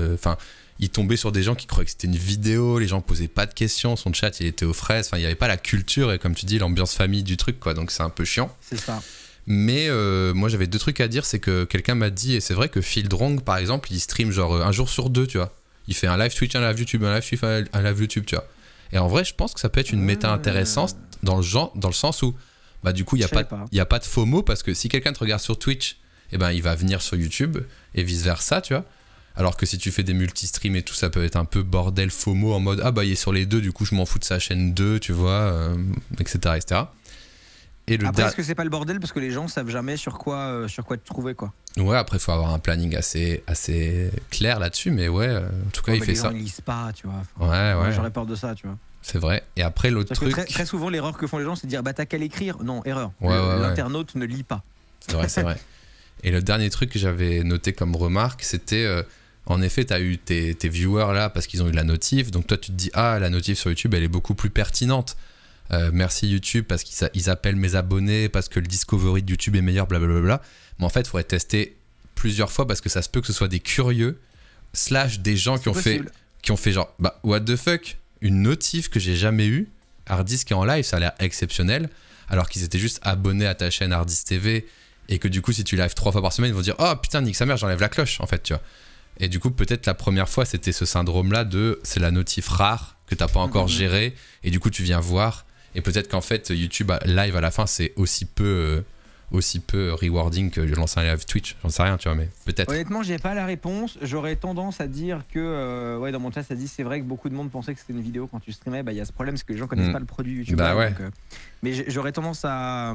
il tombait sur des gens qui croyaient que c'était une vidéo, les gens posaient pas de questions, son chat, il était aux fraises, enfin, il n'y avait pas la culture et comme tu dis, l'ambiance famille du truc, quoi. Donc, c'est un peu chiant. C'est ça. Mais moi j'avais 2 trucs à dire, c'est que quelqu'un m'a dit, et c'est vrai que Phil Drong par exemple, il stream genre un jour sur 2, tu vois. Il fait un live Twitch, un live YouTube, un live Twitch, un live YouTube, tu vois. Et en vrai, je pense que ça peut être une méta intéressante dans le sens où, bah du coup, il n'y a pas de FOMO parce que si quelqu'un te regarde sur Twitch, eh ben, il va venir sur YouTube et vice versa, tu vois. Alors que si tu fais des multi-streams et tout, ça peut être un peu bordel FOMO en mode ah bah il est sur les 2, du coup je m'en fous de sa chaîne 2, tu vois, etc. etc. Et après, est-ce que c'est pas le bordel parce que les gens savent jamais sur quoi te trouver quoi? Ouais, après il faut avoir un planning assez clair là-dessus, mais ouais, en tout cas il fait ça. Les gens ils lisent pas, tu vois. Ouais. J'aurais peur de ça, tu vois. C'est vrai. Et après l'autre truc. Très souvent l'erreur que font les gens, c'est de dire bah t'as qu'à l'écrire. Non, erreur. L'internaute ne lit pas. C'est vrai. Et le dernier truc que j'avais noté comme remarque, c'était En effet, tu as eu tes viewers là parce qu'ils ont eu la notif. Donc toi, tu te dis, ah, la notif sur YouTube, elle est beaucoup plus pertinente. Merci YouTube parce qu'ils appellent mes abonnés, parce que le discovery de YouTube est meilleur, blablabla. Mais en fait, il faudrait tester plusieurs fois parce que ça se peut que ce soit des curieux / des gens qui ont fait genre, bah, what the fuck, une notif que j'ai jamais eue. Hardisk est en live, ça a l'air exceptionnel. Alors qu'ils étaient juste abonnés à ta chaîne Hardisk TV et que du coup, si tu live 3 fois par semaine, ils vont dire, oh putain, nique sa mère, j'enlève la cloche en fait, tu vois. Et du coup, peut-être la première fois, c'était ce syndrome-là de c'est la notif rare que t'as pas encore gérée et du coup, tu viens voir. Et peut-être qu'en fait, YouTube live à la fin, c'est aussi peu rewarding que de lancer un live Twitch. J'en sais rien, tu vois, mais peut-être. Honnêtement, j'ai pas la réponse. J'aurais tendance à dire que, ouais, dans mon chat, ça dit c'est vrai que beaucoup de monde pensait que c'était une vidéo quand tu streamais. Bah, il y a ce problème, c'est que les gens connaissent pas le produit YouTube. Bah ouais. Donc, mais j'aurais tendance à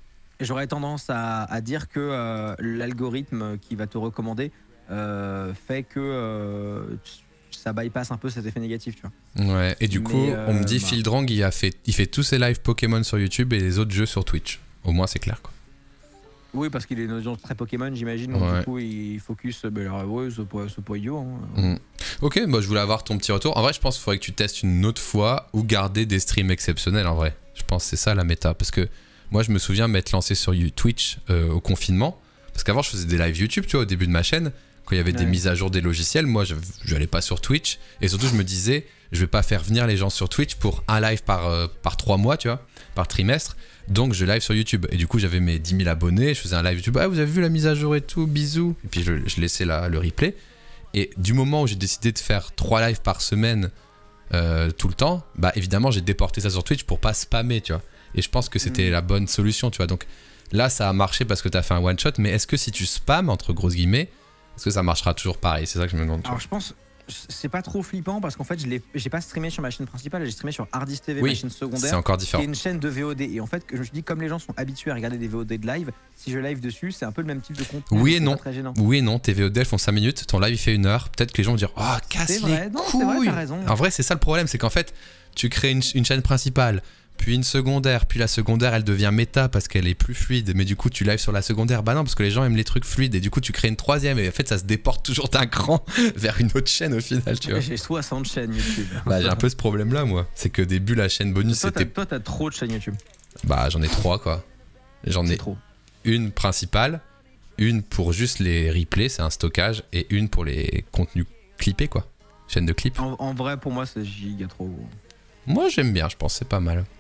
dire que l'algorithme qui va te recommander fait que ça bypass un peu cet effet négatif, tu vois. Ouais, et du coup, on me dit Fildrang, il fait tous ses lives Pokémon sur YouTube et les autres jeux sur Twitch. Au moins, c'est clair, quoi. Oui, parce qu'il est une audience très Pokémon, j'imagine. Donc, du coup, il focus. Alors, ouais, c'est pas idiot. Hein. Ok, bah, je voulais avoir ton petit retour. En vrai, je pense qu'il faudrait que tu testes une autre fois ou garder des streams exceptionnels, en vrai. Je pense que c'est ça la méta. Parce que moi, je me souviens m'être lancé sur Twitch au confinement. Parce qu'avant, je faisais des lives YouTube, tu vois, au début de ma chaîne. Quand il y avait des mises à jour des logiciels, moi, je n'allais pas sur Twitch. Et surtout, je me disais, je vais pas faire venir les gens sur Twitch pour un live par 3 mois, tu vois, par trimestre. Donc, je live sur YouTube. Et du coup, j'avais mes 10 000 abonnés. Je faisais un live YouTube. Ah, vous avez vu la mise à jour et tout, bisous. Et puis, je laissais le replay. Et du moment où j'ai décidé de faire 3 lives par semaine tout le temps, bah, évidemment, j'ai déporté ça sur Twitch pour pas spammer, tu vois. Et je pense que c'était la bonne solution, tu vois. Donc, là, ça a marché parce que tu as fait un one-shot. Mais est-ce que si tu spams, entre grosses guillemets, est-ce que ça marchera toujours pareil? C'est ça que je me demande. Alors, je pense, c'est pas trop flippant parce qu'en fait, j'ai pas streamé sur ma chaîne principale, j'ai streamé sur Hardisk TV, ma chaîne secondaire. C'est encore différent. Qui est une chaîne de VOD. Et en fait, je me suis dit, comme les gens sont habitués à regarder des VOD de live, si je live dessus, c'est un peu le même type de contenu. Oui et non. Oui et non. Tes VOD elles font 5 minutes, ton live il fait 1 heure. Peut-être que les gens vont dire, oh, casse les couilles. C'est vrai, t'as raison. En vrai, c'est ça le problème, c'est qu'en fait, tu crées une chaîne principale, puis une secondaire, puis la secondaire elle devient méta parce qu'elle est plus fluide, mais du coup tu live sur la secondaire, bah non parce que les gens aiment les trucs fluides et du coup tu crées une troisième et en fait ça se déporte toujours d'un cran vers une autre chaîne au final, tu vois. J'ai 60 chaînes YouTube. Bah j'ai un peu ce problème là moi, c'est que au début la chaîne bonus c'était... Toi t'as trop de chaînes YouTube. Bah j'en ai 3 quoi. J'en ai une principale, une pour juste les replays, c'est un stockage, et une pour les contenus clippés quoi, chaîne de clips. En vrai pour moi c'est giga trop gros. Moi j'aime bien, je pense c'est pas mal.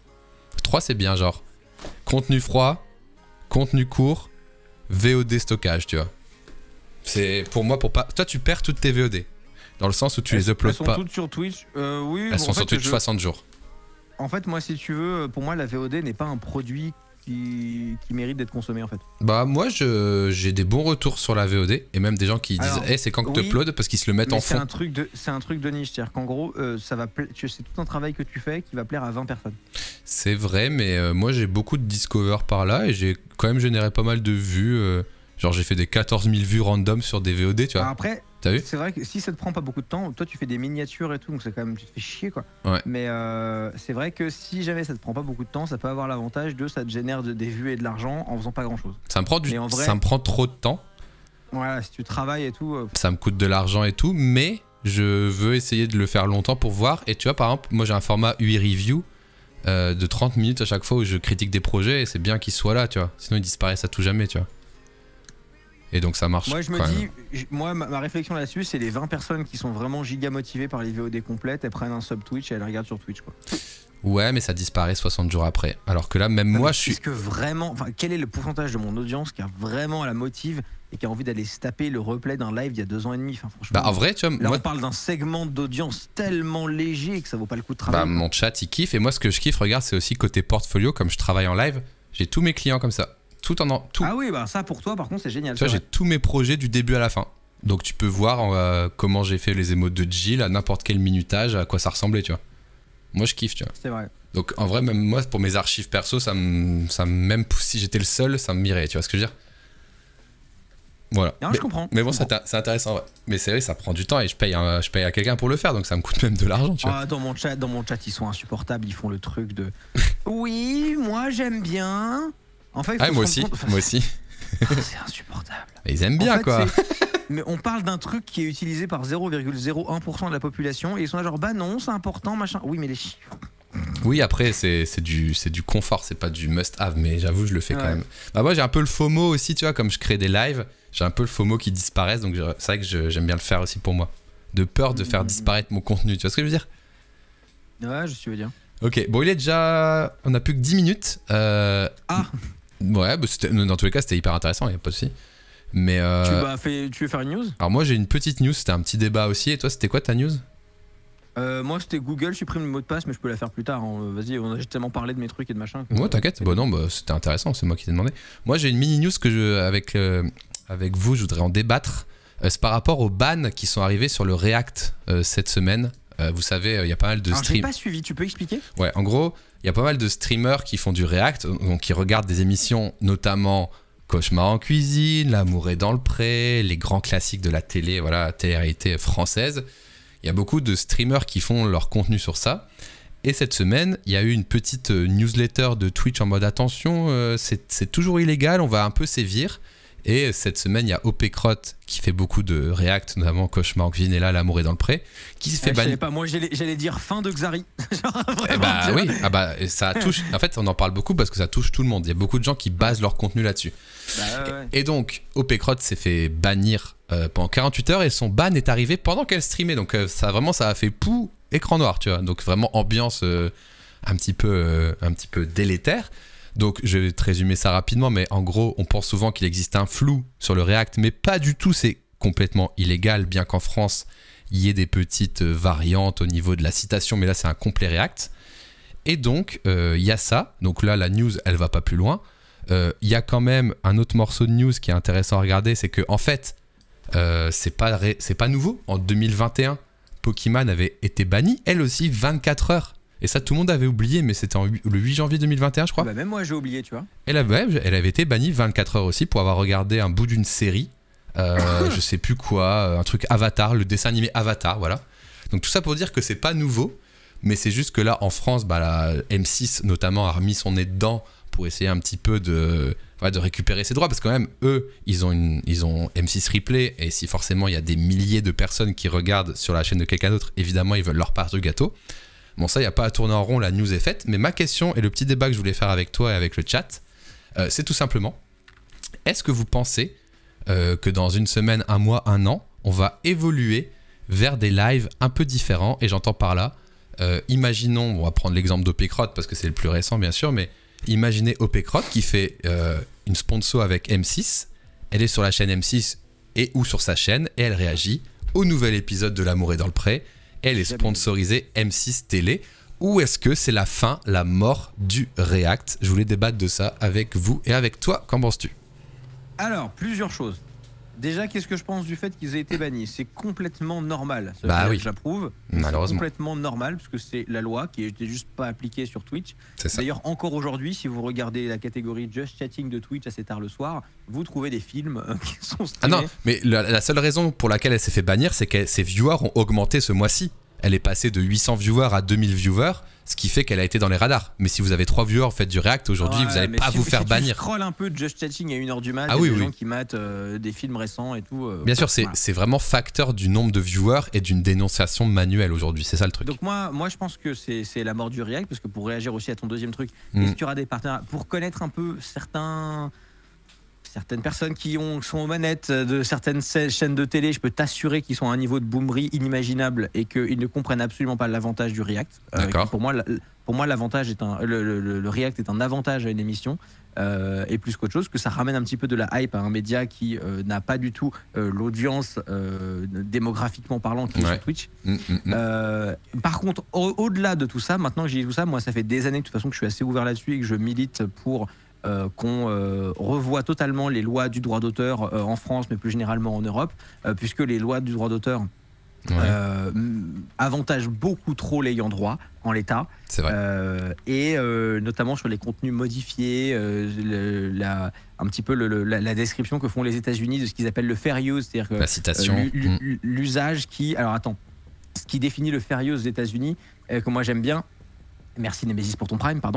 3 c'est bien, genre contenu froid, contenu court, VOD stockage, tu vois. C'est pour moi, pour pas. Toi tu perds toutes tes VOD dans le sens où tu les uploads pas. Elles sont toutes sur Twitch. Oui. Elles sont sur Twitch 60 jours. En fait, moi, si tu veux, pour moi, la VOD n'est pas un produit qui mérite d'être consommé en fait. Bah moi j'ai des bons retours sur la VOD et même des gens qui disent hey, c'est quand que tu uploads parce qu'ils se le mettent en fond. C'est un truc de niche, c'est-à-dire qu'en gros c'est tout un travail que tu fais qui va plaire à 20 personnes. C'est vrai, mais moi j'ai beaucoup de discover par là et j'ai quand même généré pas mal de vues. Genre j'ai fait des 14 000 vues random sur des VOD, tu vois. Alors après, t'as vu? C'est vrai que si ça te prend pas beaucoup de temps, toi tu fais des miniatures et tout, donc c'est quand même, tu te fais chier quoi. Ouais. Mais c'est vrai que si jamais ça te prend pas beaucoup de temps, ça peut avoir l'avantage de ça te génère des vues et de l'argent en faisant pas grand chose. Ça me prend ça me prend trop de temps. Voilà, si tu travailles et tout. Ça me coûte de l'argent et tout, mais je veux essayer de le faire longtemps pour voir. Et tu vois, par exemple, moi j'ai un format UI Review de 30 minutes à chaque fois où je critique des projets et c'est bien qu'ils soient là, tu vois. Sinon ils disparaissent à tout jamais, tu vois. Et donc ça marche. Moi je me dis, ma réflexion là-dessus, c'est les 20 personnes qui sont vraiment giga motivées par les VOD complètes, elles prennent un sub Twitch et elles regardent sur Twitch quoi. Ouais, mais ça disparaît 60 jours après. Alors que là, même moi, je suis... Est-ce que vraiment... Enfin, quel est le pourcentage de mon audience qui a vraiment la motive et qui a envie d'aller se taper le replay d'un live d'il y a 2 ans et demi? Enfin, franchement, bah, en vrai, tu vois... Là, on parle d'un segment d'audience tellement léger que ça vaut pas le coup de travailler. Bah, mon chat, il kiffe. Et moi, ce que je kiffe, regarde, c'est aussi côté portfolio. Comme je travaille en live, j'ai tous mes clients comme ça. Tout. Ah oui, bah ça, pour toi, par contre, c'est génial. Tu vois, j'ai tous mes projets du début à la fin. Donc, tu peux voir comment j'ai fait les émotes de Jill à n'importe quel minutage, à quoi ça ressemblait, tu vois. Moi, je kiffe, tu vois. C'est vrai. Donc en vrai, même moi, pour mes archives perso, même si j'étais le seul, ça me mirait, tu vois ce que je veux dire? Voilà. Non, je comprends. Mais bon, c'est intéressant, ouais. Mais c'est vrai, ça prend du temps et je paye à quelqu'un pour le faire, donc ça me coûte même de l'argent, tu vois. Dans mon chat, ils sont insupportables, ils font le truc de oui, moi j'aime bien. En fait, moi aussi. C'est insupportable. Ils aiment bien, quoi. mais on parle d'un truc qui est utilisé par 0,01% de la population et ils sont là genre bah non c'est important machin. Oui mais les chiffres. Oui, après, c'est du confort, c'est pas du must-have, mais j'avoue, je le fais quand même. Bah, moi, j'ai un peu le FOMO aussi, tu vois, comme je crée des lives, j'ai un peu le FOMO qui disparaisse, donc c'est vrai que j'aime bien le faire aussi pour moi. De peur de faire disparaître mon contenu, tu vois ce que je veux dire? Ouais, je veux dire. Ok, bon, il est déjà. On a plus que 10 minutes. Ouais, bah, dans tous les cas, c'était hyper intéressant, il n'y a pas de souci. Mais. Tu veux faire une news? Alors, moi, j'ai une petite news, c'était un petit débat aussi, et toi, c'était quoi ta news? Moi c'était Google supprime le mot de passe mais je peux la faire plus tard hein. Vas-y on a tellement parlé de mes trucs et de machin ouais t'inquiète c'était intéressant c'est moi qui t'ai demandé. Moi j'ai une mini news que avec vous je voudrais en débattre. C'est par rapport aux bans qui sont arrivés sur le React cette semaine. Vous savez il y a pas mal de streamers. J'ai pas suivi, tu peux expliquer? Ouais en gros il y a pas mal de streamers qui font du React, donc qui regardent des émissions notamment Cauchemar en cuisine, L'amour est dans le pré, les grands classiques de la télé, voilà, télé-réalité française. Il y a beaucoup de streamers qui font leur contenu sur ça. Et cette semaine, il y a eu une petite newsletter de Twitch en mode attention, c'est toujours illégal, on va un peu sévir. Et cette semaine, il y a OPCrot qui fait beaucoup de React, notamment Cauchemar en cuisine et là, L'amour est dans le pré, qui se fait bannir. Je sais pas, moi j'allais dire fin de Xari. Bah oui, ça touche. En fait, on en parle beaucoup parce que ça touche tout le monde. Il y a beaucoup de gens qui basent leur contenu là-dessus. Ouais. Et donc, OPCrot s'est fait bannir pendant 48 heures et son ban est arrivé pendant qu'elle streamait. Donc ça a fait pou, écran noir, tu vois. Donc vraiment ambiance un petit peu délétère. Donc je vais te résumer ça rapidement, mais en gros, on pense souvent qu'il existe un flou sur le React, mais pas du tout, c'est complètement illégal, bien qu'en France, il y ait des petites variantes au niveau de la citation, mais là, c'est un complet React. Et donc, il y a ça. Donc là, la news, elle va pas plus loin. Il y a quand même un autre morceau de news qui est intéressant à regarder, c'est que en fait, c'est pas nouveau. En 2021, Pokémon avait été banni, elle aussi, 24 heures. Et ça, tout le monde avait oublié, mais c'était le 8 janvier 2021, je crois. Bah même moi, j'ai oublié, tu vois. Elle avait été bannie 24 heures aussi pour avoir regardé un bout d'une série. Je sais plus quoi, un truc Avatar, le dessin animé Avatar, voilà. Donc tout ça pour dire que c'est pas nouveau, mais c'est juste que là, en France, la M6 notamment a remis son nez dedans pour essayer un petit peu de récupérer ses droits, parce que quand même, eux, ils ont M6 Replay, et si forcément il y a des milliers de personnes qui regardent sur la chaîne de quelqu'un d'autre, évidemment, ils veulent leur part du gâteau. Bon, ça, il n'y a pas à tourner en rond, la news est faite, mais ma question et le petit débat que je voulais faire avec toi et avec le chat, c'est tout simplement, est-ce que vous pensez que dans une semaine, un mois, un an, on va évoluer vers des lives un peu différents? Et j'entends par là, imaginons, on va prendre l'exemple d'OPCrot parce que c'est le plus récent bien sûr, mais imaginez OPCrot qui fait une sponsor avec M6, elle est sur la chaîne M6 et ou sur sa chaîne, et elle réagit au nouvel épisode de L'amour est dans le pré. Elle est sponsorisée M6 Télé. Ou est-ce que c'est la fin, la mort du React? Je voulais débattre de ça avec vous et avec toi. Qu'en penses-tu? Alors, plusieurs choses. Déjà, qu'est-ce que je pense du fait qu'ils aient été bannis? C'est complètement normal. Bah oui. J'approuve. Malheureusement. C'est complètement normal parce que c'est la loi qui n'était juste pas appliquée sur Twitch. D'ailleurs, encore aujourd'hui, si vous regardez la catégorie Just Chatting de Twitch assez tard le soir, vous trouvez des films qui sont streamés. Ah non, mais la seule raison pour laquelle elle s'est fait bannir, c'est que ses viewers ont augmenté ce mois-ci. Elle est passée de 800 viewers à 2000 viewers, ce qui fait qu'elle a été dans les radars. Mais si vous avez 3 viewers, faites du React aujourd'hui, vous n'allez pas vous faire bannir. Si tu scrolles un peu de Just Chatting à 1h du mat, il y a des gens qui matent des films récents et tout. Bien sûr, c'est vraiment facteur du nombre de viewers et d'une dénonciation manuelle aujourd'hui, c'est ça le truc. Donc moi je pense que c'est la mort du React, parce que pour réagir aussi à ton deuxième truc, est-ce qu'il y aura des partenaires pour connaître un peu certaines personnes qui sont aux manettes de certaines chaînes de télé, je peux t'assurer qu'ils sont à un niveau de boomerie inimaginable et qu'ils ne comprennent absolument pas l'avantage du React. D'accord. Pour moi, l'avantage est le React est un avantage à une émission, et plus qu'autre chose, que ça ramène un petit peu de la hype à un média qui n'a pas du tout l'audience démographiquement parlant qui est sur Twitch. Par contre, au-delà de tout ça, maintenant que j'ai dit tout ça, moi ça fait des années de toute façon que je suis assez ouvert là-dessus et que je milite pour qu'on revoie totalement les lois du droit d'auteur en France, mais plus généralement en Europe, puisque les lois du droit d'auteur avantagent beaucoup trop l'ayant droit en l'état. C'est vrai. Et notamment sur les contenus modifiés, un petit peu la description que font les États-Unis de ce qu'ils appellent le fair use, c'est-à-dire que la citation, l'usage qui... Alors attends, ce qui définit le fair use aux États-Unis, que moi j'aime bien, merci Nemesis pour ton prime, pardon.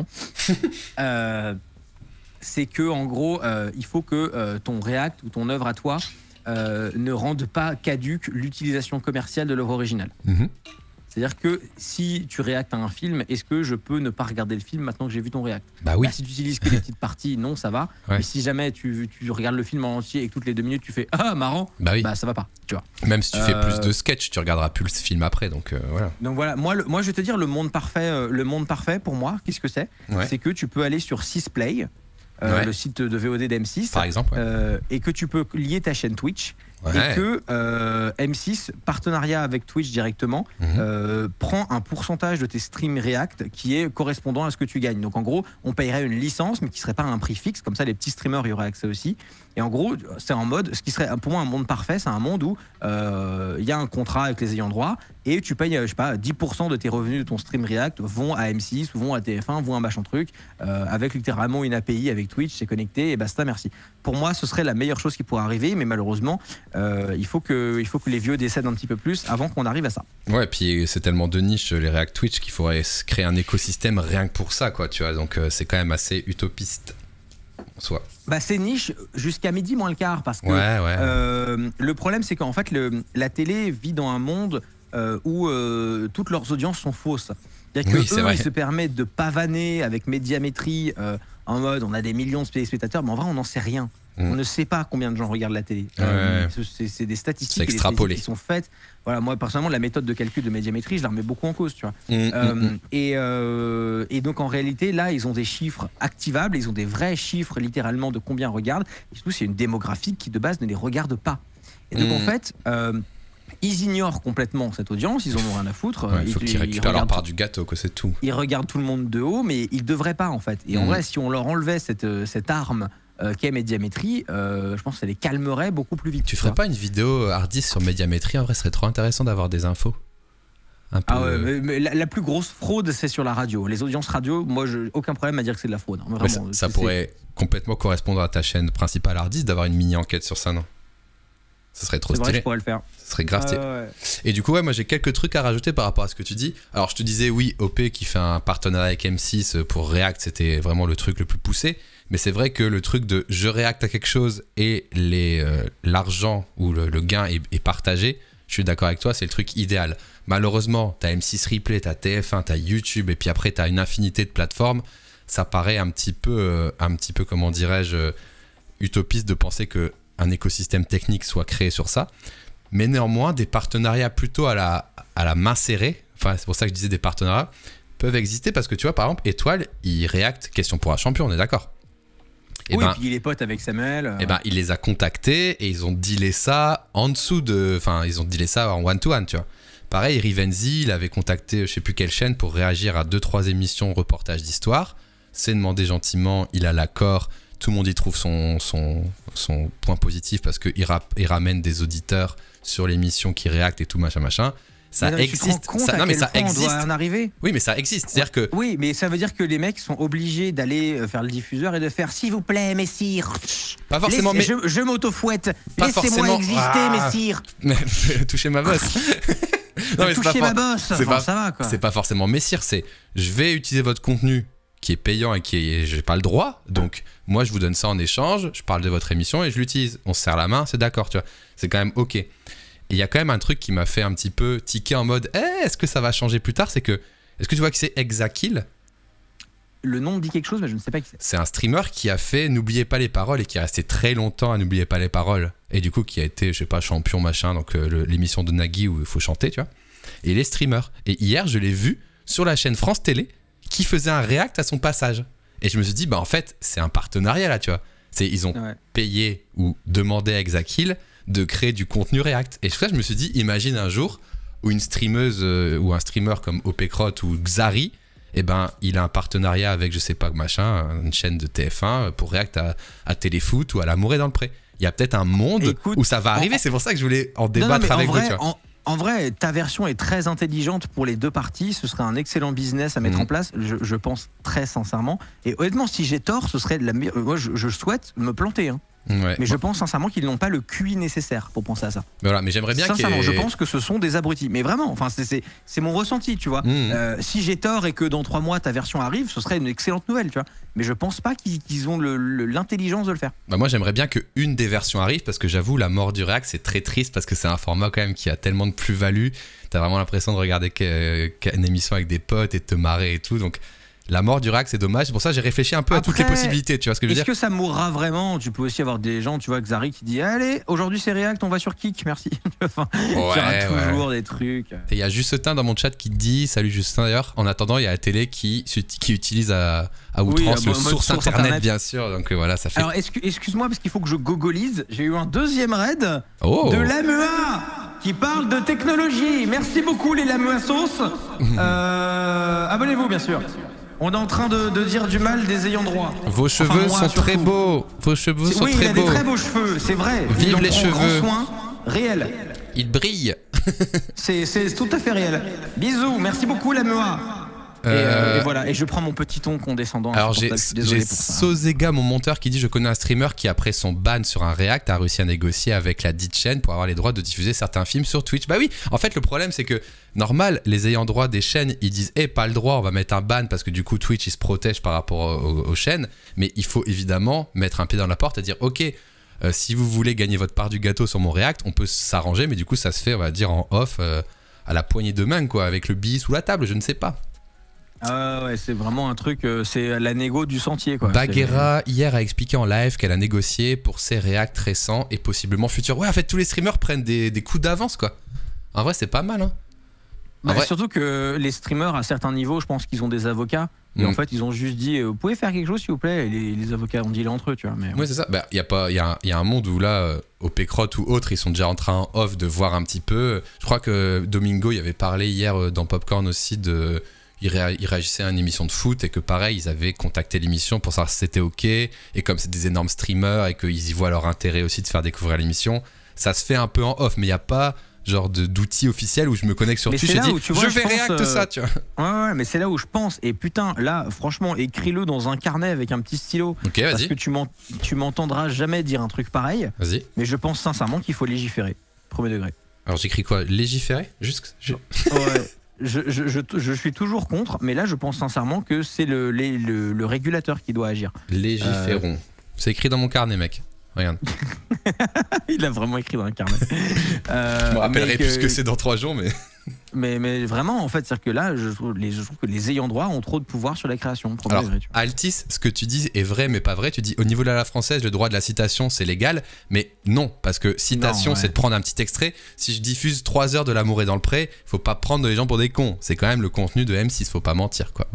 C'est que en gros, il faut que ton React ou ton œuvre à toi ne rendent pas caduque l'utilisation commerciale de l'œuvre originale. C'est-à-dire que si tu réactes à un film, est-ce que je peux ne pas regarder le film maintenant que j'ai vu ton réact? Bah oui. Si tu utilises que les petites parties, non, ça va. Ouais. Mais si jamais tu regardes le film en entier et que toutes les 2 minutes tu fais ah marrant, Bah oui. bah ça va pas. Tu vois. Même si tu fais plus de sketch, tu regarderas plus le film après. Donc voilà. Donc voilà, moi je vais te dire le monde parfait pour moi, qu'est-ce que c'est? C'est que tu peux aller sur 6play, le site de VOD d'M6, par exemple, et que tu peux lier ta chaîne Twitch. Et que M6, partenariat avec Twitch directement, prend un pourcentage de tes streams React qui est correspondant à ce que tu gagnes. Donc en gros, on payerait une licence, mais qui serait pas un prix fixe. Comme ça, les petits streamers y auraient accès aussi. Et en gros, c'est en mode, ce qui serait pour moi un monde parfait, c'est un monde où il y a un contrat avec les ayants droit et tu payes, je sais pas, 10% de tes revenus de ton stream React vont à M6 ou vont à TF1, vont à machin truc, avec littéralement une API avec Twitch, c'est connecté et basta, merci. Pour moi, ce serait la meilleure chose qui pourrait arriver, mais malheureusement, il faut que les vieux décèdent un petit peu plus avant qu'on arrive à ça. Ouais, puis c'est tellement de niche les React Twitch qu'il faudrait créer un écosystème rien que pour ça, quoi, tu vois. Donc c'est quand même assez utopiste en soi. Bah c'est niche jusqu'à midi moins le quart parce que le problème c'est qu'en fait la télé vit dans un monde où toutes leurs audiences sont fausses. C'est-à-dire que eux, ils se permettent de pavaner avec médiamétrie en mode on a des millions de téléspectateurs, mais en vrai on n'en sait rien. On ne sait pas combien de gens regardent la télé. C'est des statistiques qui sont faites. Voilà, moi personnellement, la méthode de calcul de médiamétrie, je la remets beaucoup en cause, tu vois. Et donc en réalité, là, ils ont des chiffres activables, ils ont des vrais chiffres littéralement de combien regardent. Et surtout, c'est une démographie qui de base ne les regarde pas. Et donc en fait, ils ignorent complètement cette audience, ils en ont rien à foutre. Il faut qu'ils récupèrent leur part du gâteau, que c'est tout. Ils regardent tout le monde de haut, mais ils devraient pas en fait. Et en vrai, si on leur enlevait cette arme qu'est médiamétrie, je pense que ça les calmerait beaucoup plus vite. Tu ferais pas une vidéo hardiste sur médiamétrie? En vrai, ce serait trop intéressant d'avoir des infos. Un peu, mais la plus grosse fraude, c'est sur la radio. Les audiences radio, moi, aucun problème à dire que c'est de la fraude. Hein, vraiment, ça pourrait complètement correspondre à ta chaîne principale hardiste d'avoir une mini-enquête sur ça, non? Ça serait trop stylé. C'est vrai, je pourrais le faire. Ça serait grave stylé. Et du coup, moi j'ai quelques trucs à rajouter par rapport à ce que tu dis. Alors je te disais, oui, OP qui fait un partenariat avec M6 pour React, c'était vraiment le truc le plus poussé. Mais c'est vrai que le truc de je réacte à quelque chose et l'argent ou le gain est partagé, je suis d'accord avec toi, c'est le truc idéal. Malheureusement, t'as M6 Replay, t'as TF1, t'as YouTube et puis après t'as une infinité de plateformes. Ça paraît un petit peu comment dirais-je, utopiste de penser qu'un écosystème technique soit créé sur ça. Mais néanmoins, des partenariats plutôt à la main serrée, enfin c'est pour ça que je disais des partenariats, peuvent exister parce que tu vois, par exemple, Étoile, ils réactent Question pour un champion, on est d'accord? Et puis il est pote avec Samuel. Et il les a contactés et ils ont dealé ça en dessous ils ont dealé ça en one-to-one, tu vois. Pareil, Rivenzi, il avait contacté je sais plus quelle chaîne pour réagir à 2-3 émissions reportage d'histoire. C'est demandé gentiment, il a l'accord, tout le monde y trouve son point positif parce qu'il ramène des auditeurs sur l'émission qui réactent et tout machin. Ça existe. Mais ça existe. On doit en arriver. Oui, mais ça existe. C'est-à-dire que. Oui, mais ça veut dire que les mecs sont obligés d'aller faire le diffuseur et de faire s'il vous plaît, messire. Pas forcément. Je m'auto-fouette. Laissez-moi exister, messire. Toucher ma bosse. Toucher ma bosse. Ça va quoi. C'est pas forcément messire. C'est je vais utiliser votre contenu qui est payant et j'ai pas le droit. Donc moi je vous donne ça en échange. Je parle de votre émission et je l'utilise. On se serre la main, c'est d'accord, tu vois. C'est quand même ok. Et il y a quand même un truc qui m'a fait un petit peu tiquer en mode est-ce que ça va changer plus tard? C'est que, est-ce que tu vois qui c'est Exakill? Le nom me dit quelque chose, mais je ne sais pas qui c'est. C'est un streamer qui a fait N'oubliez pas les paroles et qui est resté très longtemps à N'oubliez pas les paroles. Et du coup, qui a été, je sais pas, champion machin, donc l'émission de Nagui où il faut chanter, tu vois. Et il est streamer. Et hier, je l'ai vu sur la chaîne France Télé qui faisait un react à son passage. Et je me suis dit, en fait, c'est un partenariat là, tu vois. Ils ont payé ou demandé à Exakill de créer du contenu React. Et ça, je me suis dit, imagine un jour où une streameuse ou un streamer comme OPCrot ou Xari, il a un partenariat avec, je sais pas, machin, une chaîne de TF1 pour React à Téléfoot ou à L'amour est dans le pré. Il y a peut-être un monde où ça va arriver. C'est pour ça que je voulais en débattre avec vous. Tu vois. En vrai, ta version est très intelligente pour les deux parties. Ce serait un excellent business à mettre en place, je pense très sincèrement. Et honnêtement, si j'ai tort, ce serait de la meilleure. Moi, je souhaite me planter. Hein. Mais je pense sincèrement qu'ils n'ont pas le QI nécessaire pour penser à ça. Mais voilà, mais j'aimerais bien sincèrement, je pense que ce sont des abrutis. Mais vraiment, enfin, c'est mon ressenti, tu vois. Si j'ai tort et que dans 3 mois ta version arrive, ce serait une excellente nouvelle, tu vois. Mais je pense pas qu'ils ont l'intelligence de le faire. Bah moi, j'aimerais bien qu'une des versions arrive parce que j'avoue, la mort du React, c'est très triste parce que c'est un format quand même qui a tellement de plus-value. T'as vraiment l'impression de regarder une émission avec des potes et de te marrer et tout. Donc, la mort du React, c'est dommage. C'est pour ça que j'ai réfléchi un peu à toutes les possibilités. Tu vois ce que je veux dire? Est-ce que ça mourra vraiment? Tu peux aussi avoir des gens, tu vois, Xari qui dit allez, aujourd'hui c'est React, on va sur Kik, merci. Enfin, il y aura toujours des trucs. Et il y a Justin dans mon chat qui dit, salut Justin d'ailleurs, en attendant, il y a la télé qui utilise à outrance le source internet, bien sûr. Donc voilà, ça fait. Alors excuse-moi parce qu'il faut que je gogolise. J'ai eu un deuxième raid de l'AMEA qui parle de technologie. Merci beaucoup les LAMEA sauce. Abonnez-vous bien sûr. On est en train de dire du mal des ayants droit. Vos cheveux sont très beaux. Vos cheveux sont très beaux. Oui, il a des très beaux cheveux, c'est vrai. Vive les cheveux. Grand soin, réel. Ils brillent. C'est tout à fait réel. Bisous, merci beaucoup l'AMEA. Et voilà, et je prends mon petit ton condescendant. Alors j'ai Sozega, mon monteur, qui dit je connais un streamer qui après son ban sur un React a réussi à négocier avec la dite chaîne pour avoir les droits de diffuser certains films sur Twitch. Bah oui, en fait le problème c'est que normal, les ayants droit des chaînes ils disent pas le droit, on va mettre un ban parce que du coup Twitch il se protège par rapport aux chaînes, mais il faut évidemment mettre un pied dans la porte et dire ok, si vous voulez gagner votre part du gâteau sur mon React, on peut s'arranger, mais du coup ça se fait on va dire en off à la poignée de main quoi, avec le billet sous la table, je ne sais pas. Ouais, c'est vraiment un truc, c'est la négo du sentier quoi. Baguera hier a expliqué en live qu'elle a négocié pour ses React récents et possiblement futurs. Ouais, en fait tous les streamers prennent des coups d'avance quoi. En vrai c'est pas mal hein. Surtout que les streamers à certains niveaux, je pense qu'ils ont des avocats. Et en fait ils ont juste dit vous pouvez faire quelque chose s'il vous plaît, et les avocats ont dit entre eux tu vois. Mais ouais c'est ça, il y a un monde où là au Pécrot ou autre ils sont déjà en train en off de voir un petit peu. Je crois que Domingo y avait parlé hier dans Popcorn aussi de... Il réagissait à une émission de foot et que pareil ils avaient contacté l'émission pour savoir si c'était ok, et comme c'est des énormes streamers et qu'ils y voient leur intérêt aussi de faire découvrir l'émission, ça se fait un peu en off, mais il n'y a pas genre d'outils officiels où je me connecte sur Twitch et dis je vais React ça tu vois. Ouais mais c'est là où je pense, et putain là franchement écris-le dans un carnet avec un petit stylo, parce que tu m'entendras jamais dire un truc pareil. Vas-y. Mais je pense sincèrement qu'il faut légiférer, premier degré. Alors j'écris quoi? Légiférer? Ouais. Je suis toujours contre, mais là je pense sincèrement que c'est le régulateur qui doit agir. Légiférons. C'est écrit dans mon carnet, mec. Regarde. Il a vraiment écrit dans un carnet. Je me rappellerai plus que c'est dans 3 jours, mais... mais vraiment, en fait, c'est-à-dire que là, je trouve que les ayants droit ont trop de pouvoir sur la création. Alors, Altis, ce que tu dis est vrai, mais pas vrai. Tu dis, au niveau de la loi française, le droit de la citation, c'est légal, mais non, parce que citation, c'est de prendre un petit extrait. Si je diffuse 3 heures de L'amour est dans le pré, faut pas prendre les gens pour des cons. C'est quand même le contenu de M6, faut pas mentir, quoi.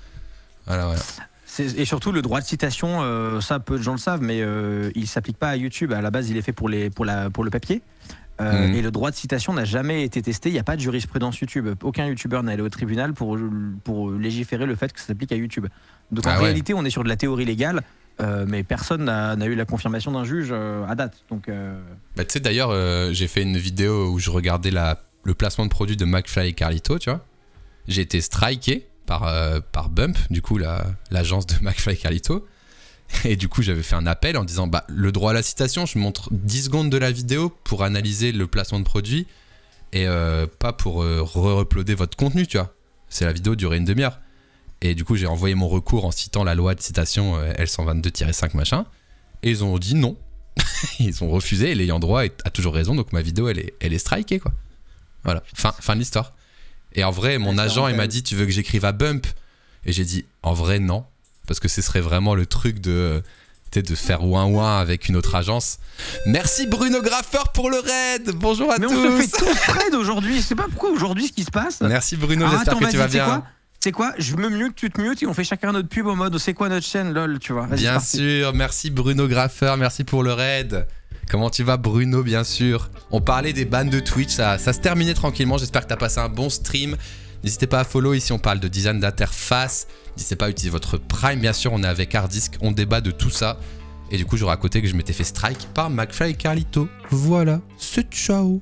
Voilà. Et surtout le droit de citation, ça peu de gens le savent, mais il s'applique pas à YouTube. À la base, il est fait pour le papier. Et le droit de citation n'a jamais été testé. Il n'y a pas de jurisprudence YouTube. Aucun YouTuber n'est allé au tribunal pour légiférer le fait que ça s'applique à YouTube. Donc en réalité, on est sur de la théorie légale, mais personne n'a eu la confirmation d'un juge à date. Donc, tu sais d'ailleurs, j'ai fait une vidéo où je regardais le placement de produit de McFly et Carlito, tu vois. J'ai été striké par Bump, du coup l'agence de McFly et Carlito. Et du coup j'avais fait un appel en disant le droit à la citation, je montre 10 secondes de la vidéo pour analyser le placement de produit et pas pour re-uploader votre contenu, tu vois. C'est la vidéo durait une demi-heure. Et du coup j'ai envoyé mon recours en citant la loi de citation L122-5 machin, et ils ont dit non. Ils ont refusé, et l'ayant droit a toujours raison, donc ma vidéo elle est strikée quoi. Voilà, fin de l'histoire. Et en vrai, mon agent, il m'a dit, tu veux que j'écrive à Bump? Et j'ai dit, en vrai, non. Parce que ce serait vraiment le truc de faire ouin-ouin avec une autre agence. Merci Bruno Graffeur pour le raid. Bonjour à tous. Mais on se fait tous raid aujourd'hui. Je sais pas pourquoi aujourd'hui ce qui se passe. Merci Bruno, j'espère que tu vas bien. C'est quoi? Je me mute, tu te mutes et on fait chacun notre pub en mode c'est quoi notre chaîne, lol, tu vois. Bien sûr, merci Bruno Graffeur, merci pour le raid. Comment tu vas Bruno, bien sûr. On parlait des bans de Twitch, ça se terminait tranquillement, j'espère que tu as passé un bon stream. N'hésitez pas à follow, ici on parle de design d'interface. N'hésitez pas à utiliser votre Prime, bien sûr, on est avec Hardisk, on débat de tout ça. Et du coup, je racontais que je m'étais fait strike par McFly et Carlito. Voilà, c'est ciao.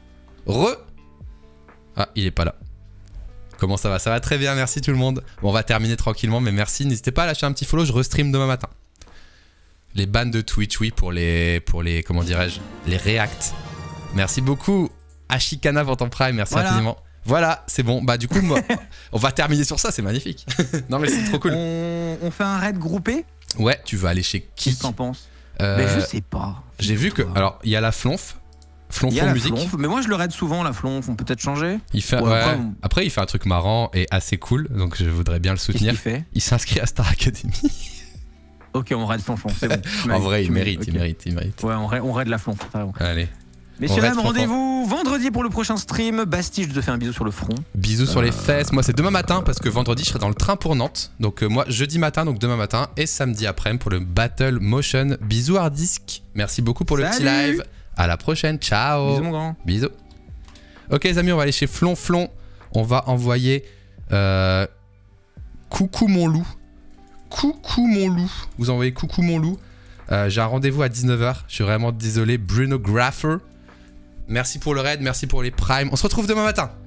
Ah, il est pas là. Comment ça va? Ça va très bien, merci tout le monde. Bon, on va terminer tranquillement, mais merci. N'hésitez pas à lâcher un petit follow, je restream demain matin. Les bans de Twitch, oui, pour les comment dirais-je, les reacts. Merci beaucoup, Ashikana pour ton prime, merci infiniment. Voilà, c'est bon. Bah du coup, moi, on va terminer sur ça, c'est magnifique. Non mais c'est trop cool. On fait un raid groupé? Ouais, tu vas aller chez qui? Qu'est-ce que t'en penses? Mais je sais pas. J'ai vu que, alors, il y a la Flonf. Flonfon musique. Flonf, mais moi je le raid souvent, la Flonf, on peut peut-être changer. Il fait, après, il fait un truc marrant et assez cool, donc je voudrais bien le soutenir. Qu'est-ce qu'il fait? Il s'inscrit à Star Academy. Ok, on raid Flonfon, c'est bon. En vrai, il mérite. Ouais, on raid la Flonf, t'as raison. Allez. Messieurs, dames, rendez-vous vendredi pour le prochain stream. Bastille, je te fais un bisou sur le front. Bisous sur les fesses. Moi, c'est demain matin parce que vendredi, je serai dans le train pour Nantes. Donc, moi, jeudi matin, donc demain matin et samedi après-midi pour le Battle Motion. Bisous Hardisk. Merci beaucoup pour le petit live. À la prochaine. Ciao. Bisous, mon grand. Bisous. Ok, les amis, on va aller chez Flonflon. On va envoyer Coucou mon loup. Coucou mon loup. Vous envoyez Coucou mon loup. J'ai un rendez-vous à 19h. Je suis vraiment désolé. Bruno Graffer. Merci pour le raid, merci pour les primes. On se retrouve demain matin.